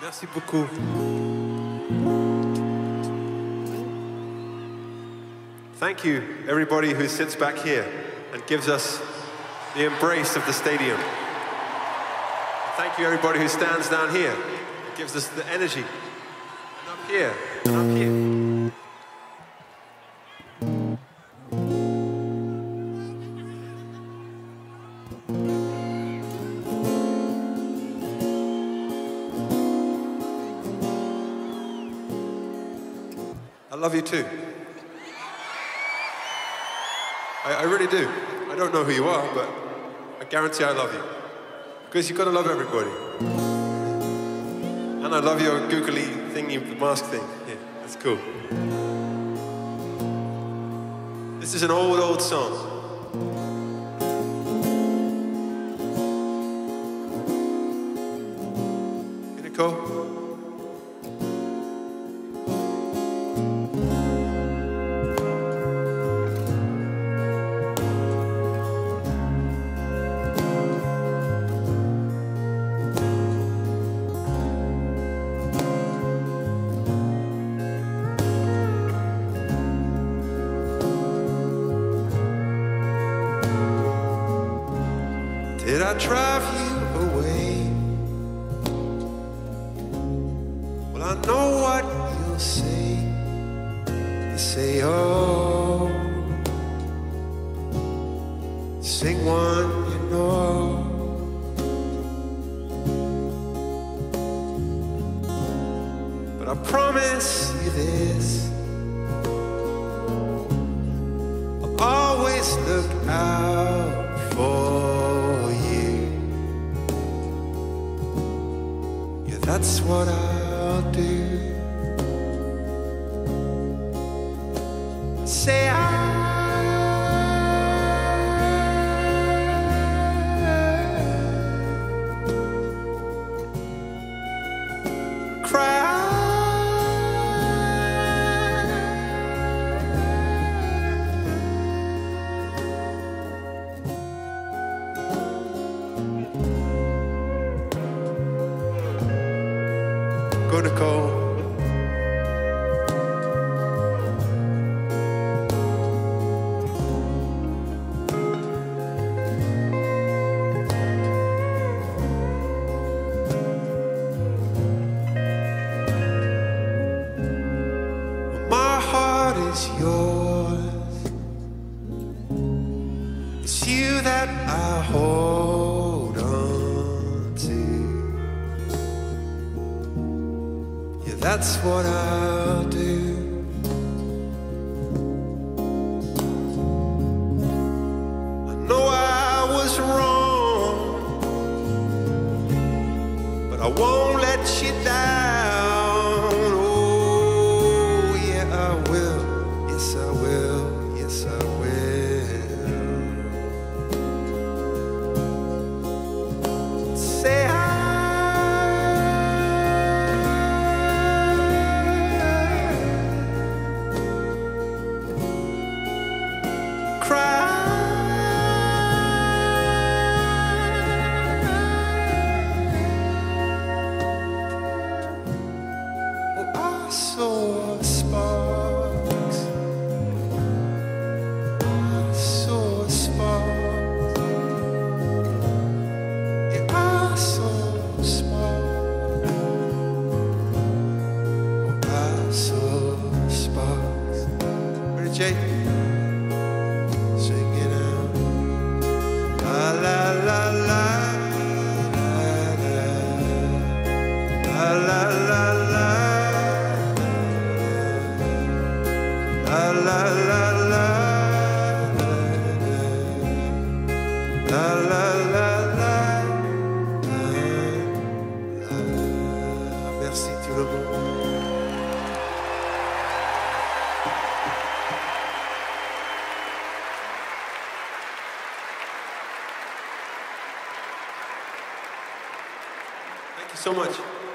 Merci beaucoup. Thank you, everybody who sits back here and gives us the embrace of the stadium. Thank you, everybody who stands down here and gives us the energy. And up here, and up here. I love you too. I really do. I don't know who you are, but I guarantee I love you. Because you've got to love everybody. And I love your googly thingy, the mask thing. Yeah, that's cool. This is an old song. Can it go? Did I drive you away? Well, I know what you'll say. You say, oh, sing one you know. But I promise you this, I'll always look out for you. Yeah, that's what I'll do. Say go, Nicole. My heart is yours. It's you that I hold on to. Yeah, that's what I'll do. I know I was wrong, but I won't let you down. Oh, yeah, I will. Yes, I will. Yes, I will. Say saw sparks. I saw sparks. Yeah, I saw sparks. Oh, I saw sparks. Ready, Jay? Sing it out. La la la la. La la la la. La la la la, la la la la, merci tout le monde. Thank you so much.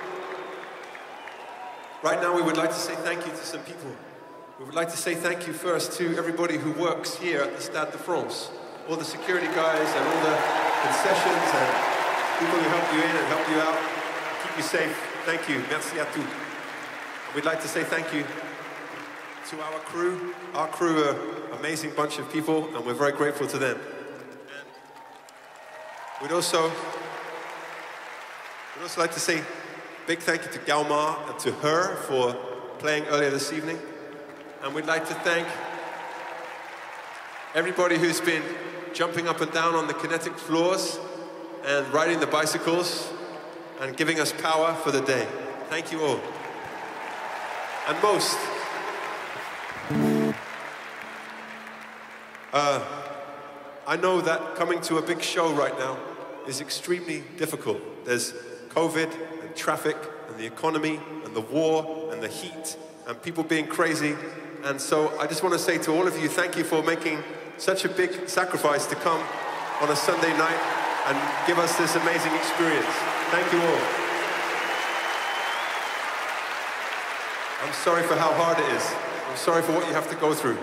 Right now we would like to say thank you to some people. We would like to say thank you first to everybody who works here at the Stade de France. All the security guys and all the concessions and people who help you in and help you out, keep you safe Thank you. Merci à tous. We'd like to say thank you to our crew. Our crew are an amazing bunch of people, and we're very grateful to them. And we'd also like to say big thank you to Galmar and to her for playing earlier this evening. And we'd like to thank everybody who's been jumping up and down on the kinetic floors and riding the bicycles and giving us power for the day. Thank you all. And most, I know that coming to a big show right now is extremely difficult. There's COVID and traffic and the economy and the war and the heat and people being crazy. And so I just want to say to all of you, thank you for making such a big sacrifice to come on a Sunday night and give us this amazing experience. Thank you all. I'm sorry for how hard it is. I'm sorry for what you have to go through.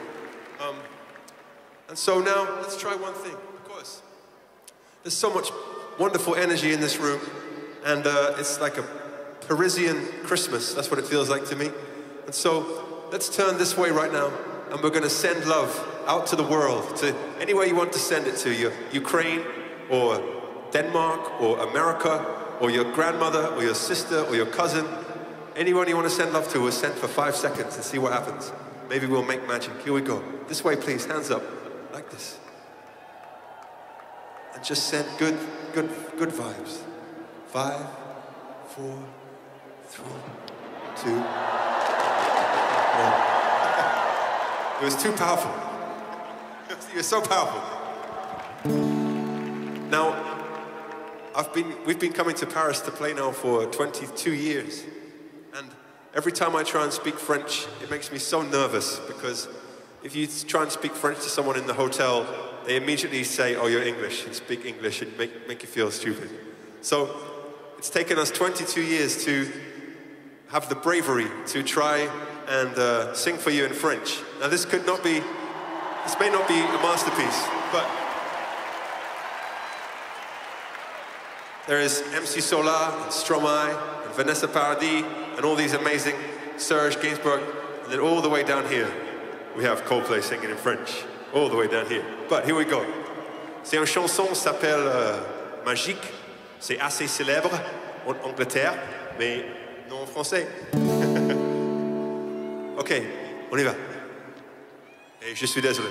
And so now, let's try one thing, of course. There's so much wonderful energy in this room, and it's like a Parisian Christmas. That's what it feels like to me. And so, let's turn this way right now, and we're gonna send love out to the world, to anywhere you want to send it to, your Ukraine, or Denmark, or America, or your grandmother, or your sister, or your cousin. Anyone you want to send love to, we'll send for 5 seconds and see what happens. Maybe we'll make magic. Here we go. This way, please, hands up, like this. And just send good vibes. 5, 4, 3, 2, 1. It was too powerful. It was so powerful. Now, we've been coming to Paris to play now for 22 years. And every time I try and speak French, it makes me so nervous, because if you try and speak French to someone in the hotel, they immediately say, oh, you're English, and speak English, and make you feel stupid. So it's taken us 22 years to have the bravery to try and sing for you in French. Now this may not be a masterpiece, but there is MC Solar, and Stromae, and Vanessa Paradis, and all these amazing Serge Gainsbourg, and then all the way down here, we have Coldplay singing in French, all the way down here. But here we go. C'est une chanson qui s'appelle Magique. C'est assez célèbre en Angleterre, mais non en français. Ok, on y va. Et je suis désolé.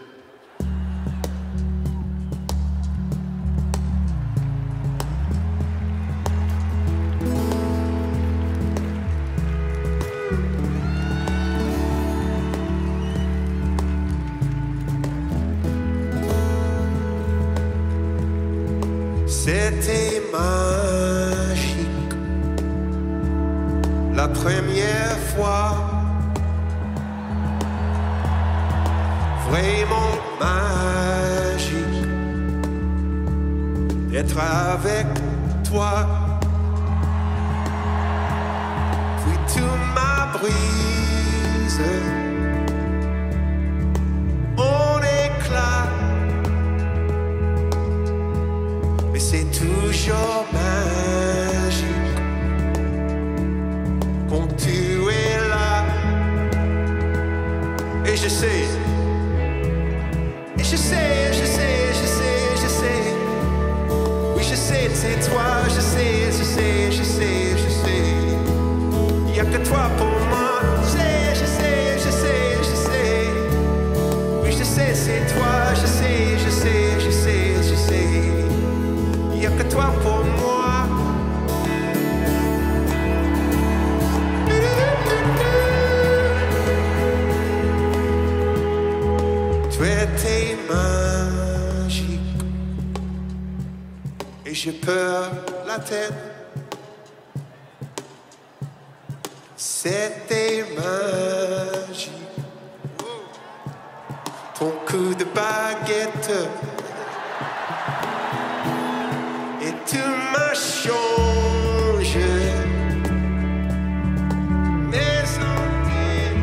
C'était magique la première fois, vraiment magique d'être avec toi. Puis tout m'a brise en éclats. Mais c'est toujours magique quand tu es là. Et je sais, et je sais, je sais, je sais, je sais. Oui, je sais, c'est toi, je sais, je sais, je sais, je sais. Il n'y a que toi pour moi. Je sais, je sais, je sais, je sais. Oui, je sais, c'est toi, je sais, je sais, je sais, je sais. Il n'y a que toi pour moi. Tu étais magique et j'ai peur la tête. C'était magique. Ton coup de baguette. Et tu m'as changé mes sentiers.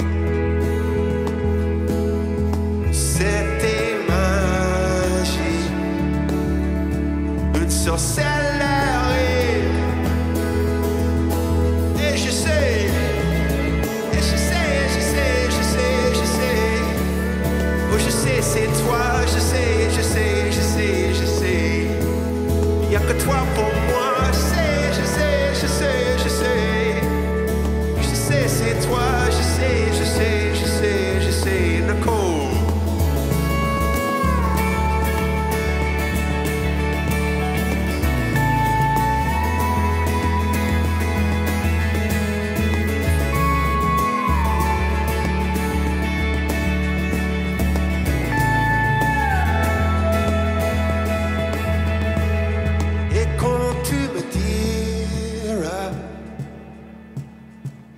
C'était magique, une sorcellerie.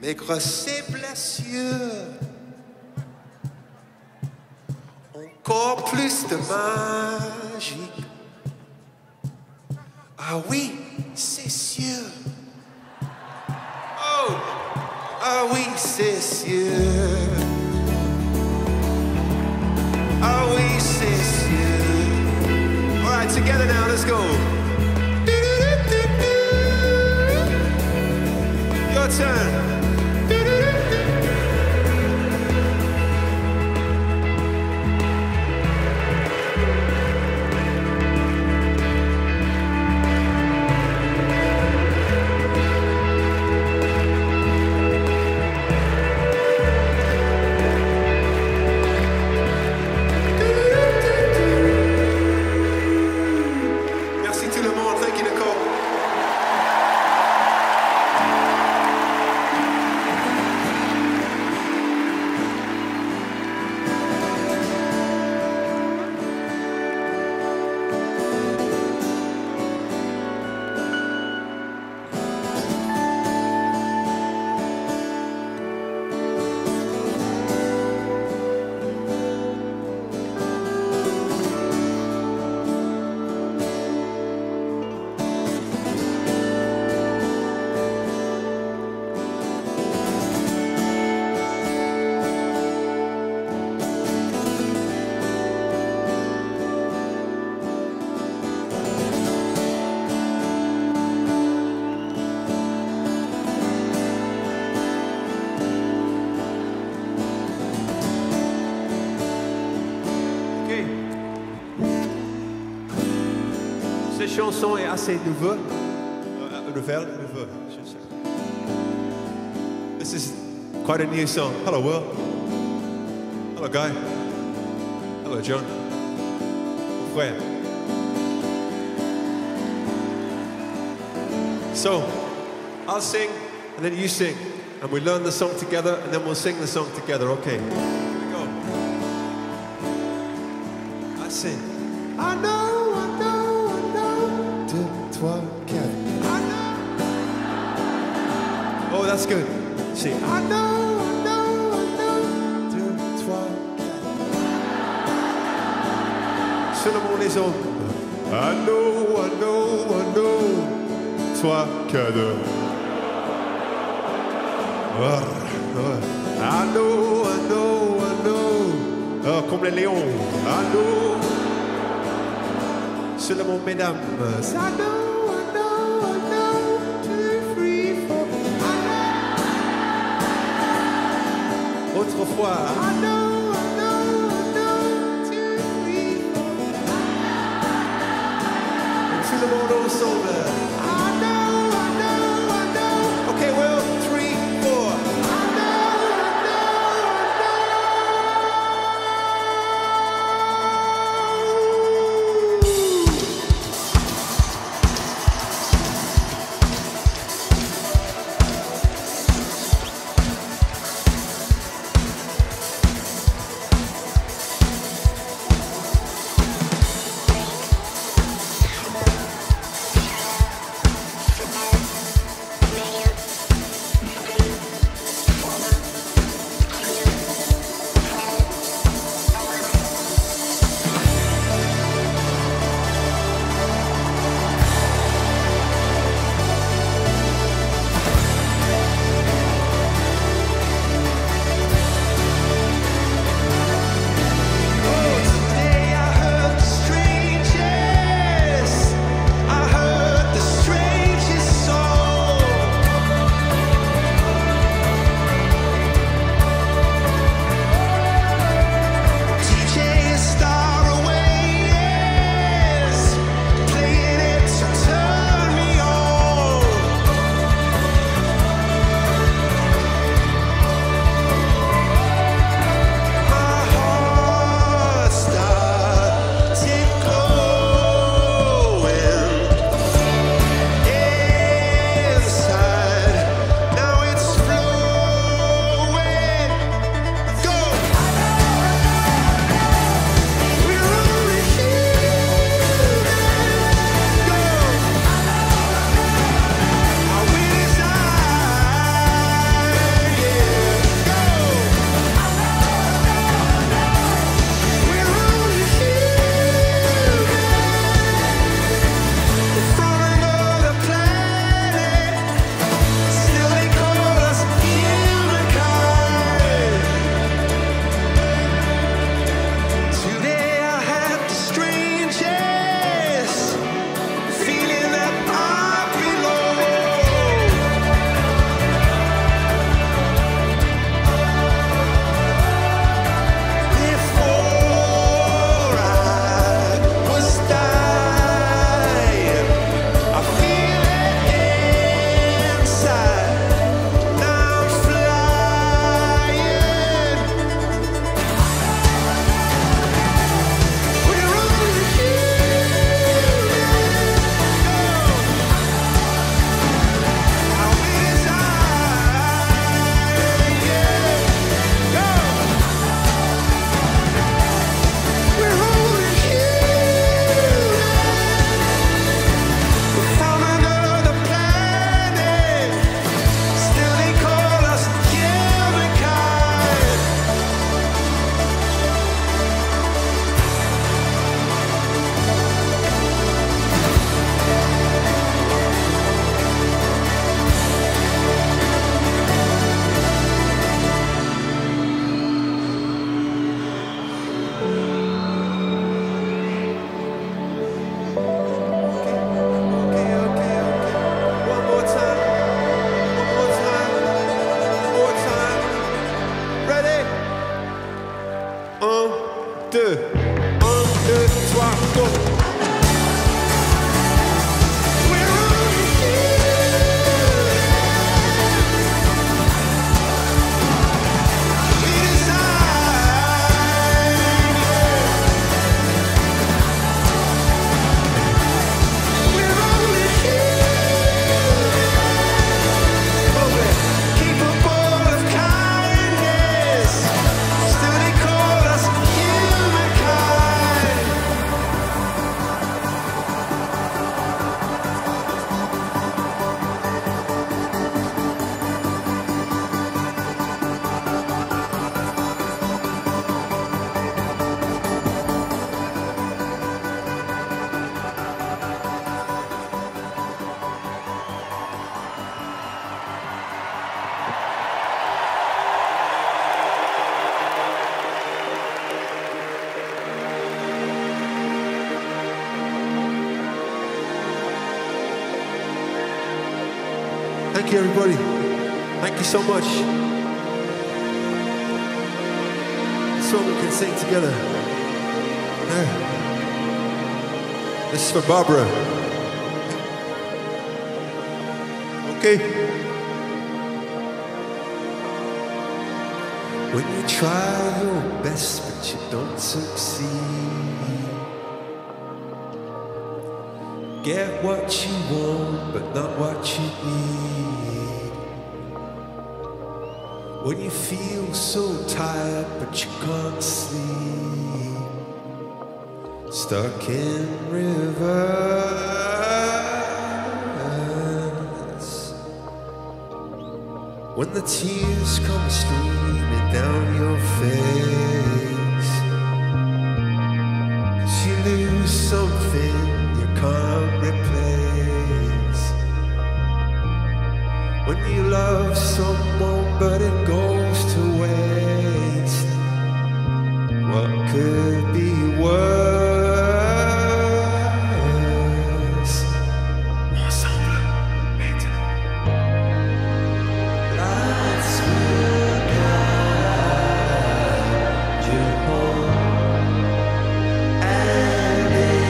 maigre ses blessures. Encore plus de magie. Ah oui, c'est sûr. Oh, ah oui, c'est sûr. Ah oui, c'est sûr. All right, together now, let's go. Your turn. Cette chanson est assez nouvelle. Nouvelle, je sais. This is quite a new song. Hello, Will. Hello, Guy. Hello, John. Mon frère. So, I'll sing and then you sing. And we learn the song together and then we'll sing the song together. Okay. Here we go. I sing. I know. 2, 3, 4. Oh, that's good. See, I know. 2, 3, 4. Sur le monde les autres. I know. 3, 4. I know. Oh, comme les lions. I know. Sur le monde, mesdames. I know. 2, 3, 4. Autrefois. I know. 2, 3, 4. Tout le monde ensemble. I know. Okay, well, 3, 4. Thank you, everybody. Thank you so much. This song we can sing together. Yeah. This is for Barbara. Okay. When you try your best but you don't succeed, get what you want but not what you need. When you feel so tired but you can't sleep, stuck in reverse. When the tears come streaming down your face, 'cause you lose something you can't replace. When you love someone but it goes to waste, what could be worse? Ensemble, maintenant. Lights will guide you home and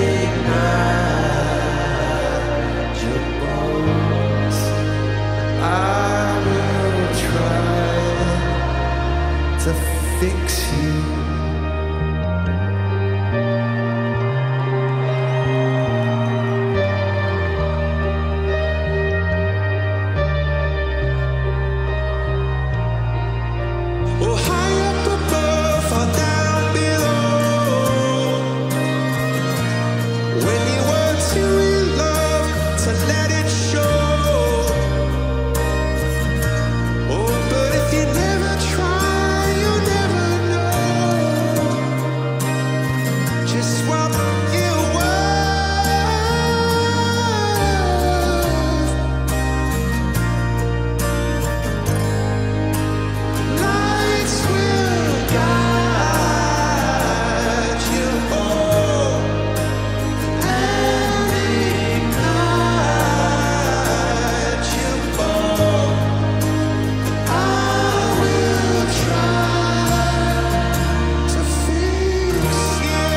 ignite your bones. I will try to fix you. Oh, high up above or down below, when you were too in love to let it show. Oh, but if you never try, you'll never know just what you worth. Lights will guide you home and ignite your bone. I will try to fix you.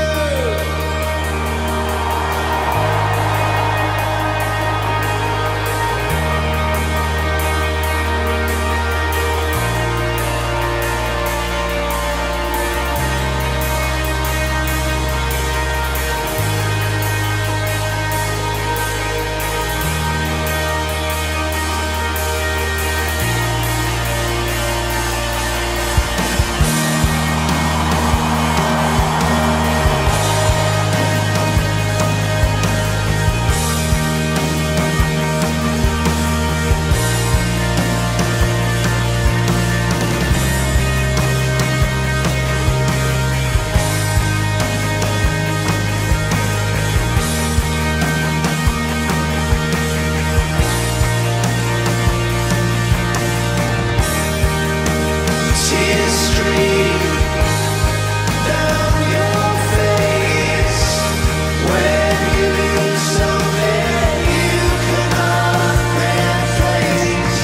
Tears stream down your face when you lose something you cannot replace.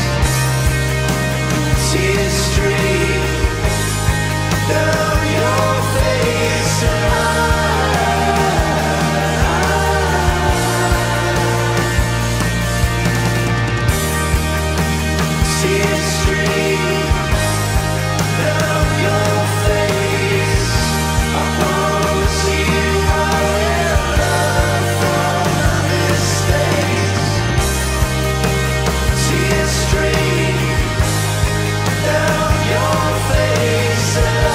Tears stream down your face tears stream down your face. I promise you I will learn from mistakes. Tears stream down your face.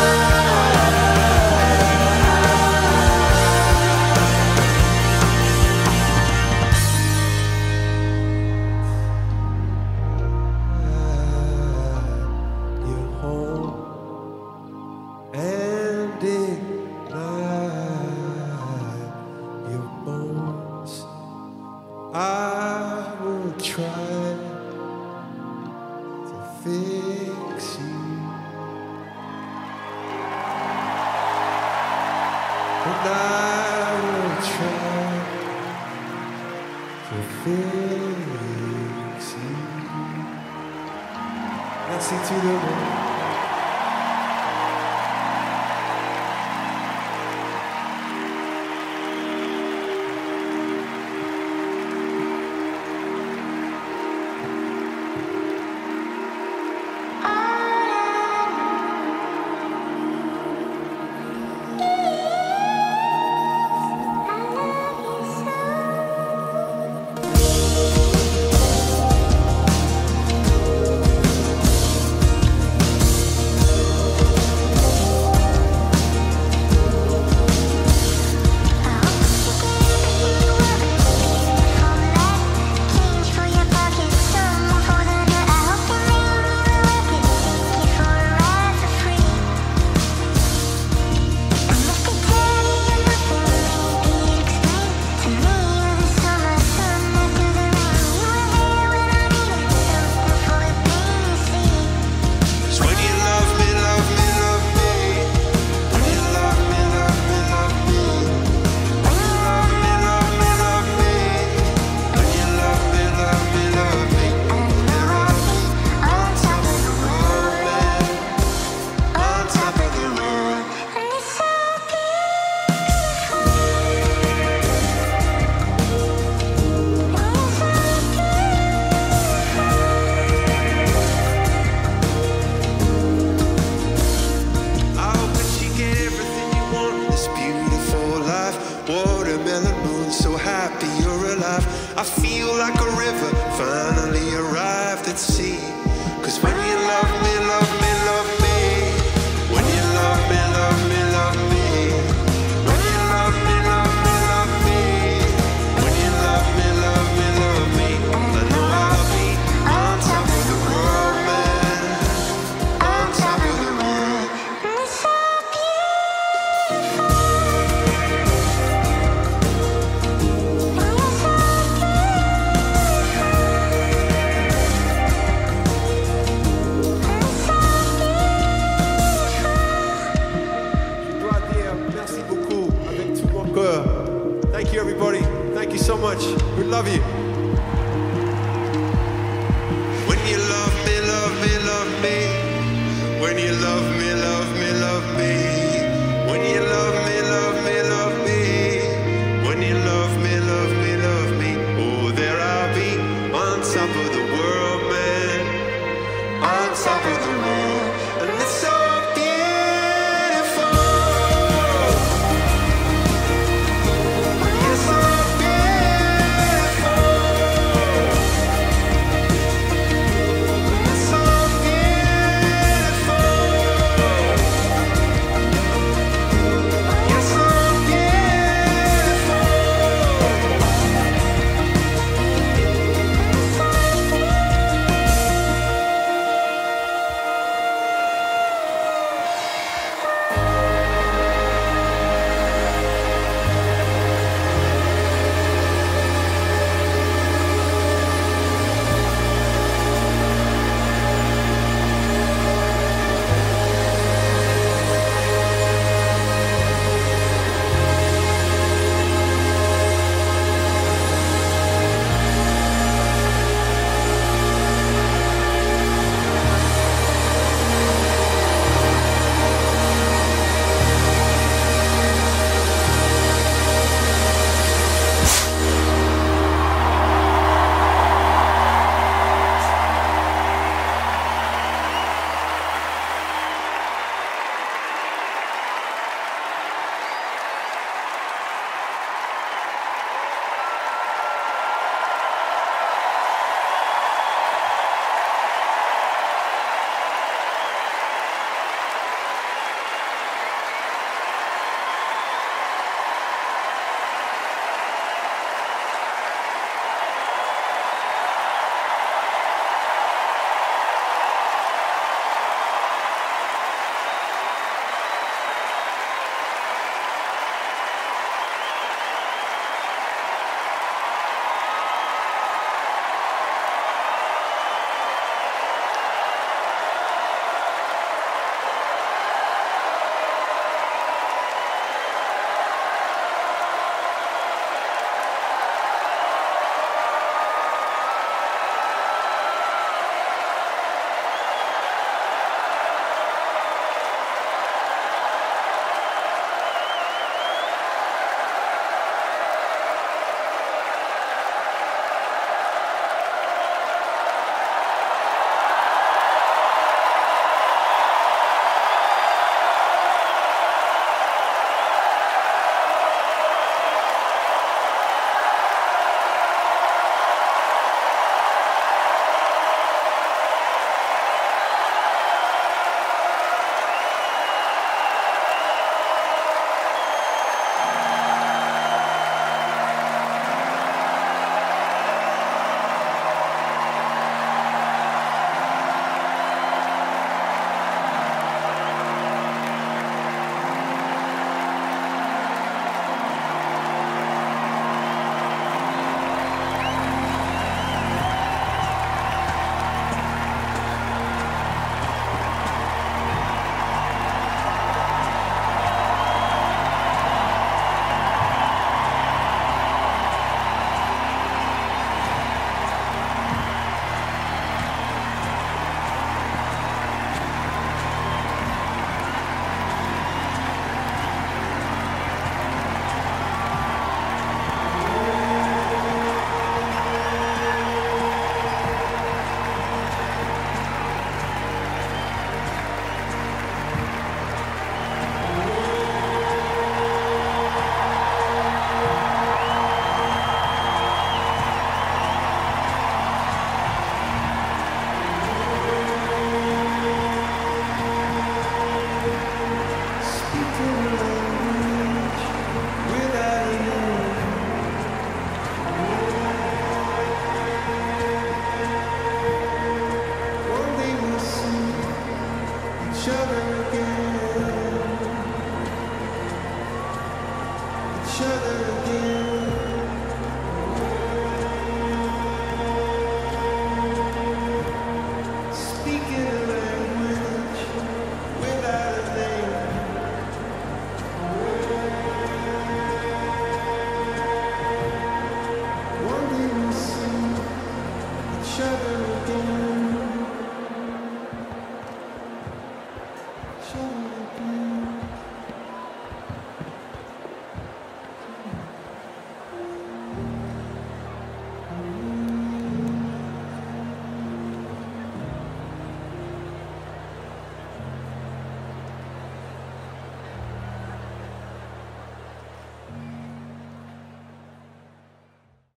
You're home and ignite your bones. I will try to fix you, and I will try to fix you. Merci tout le monde. Watermelon moon, so happy you're alive. I feel like a river, finally arrived at sea. Cause when you love me, love me, love me. When you love me, love me, love me. When you love me, love me, love me. When you love me, love me, love me. I know I'll be on top of the world, man. On top of the world. It's so Thank you, everybody. Thank you so much. We love you. When you love me, love me, love me. When you love me, love me.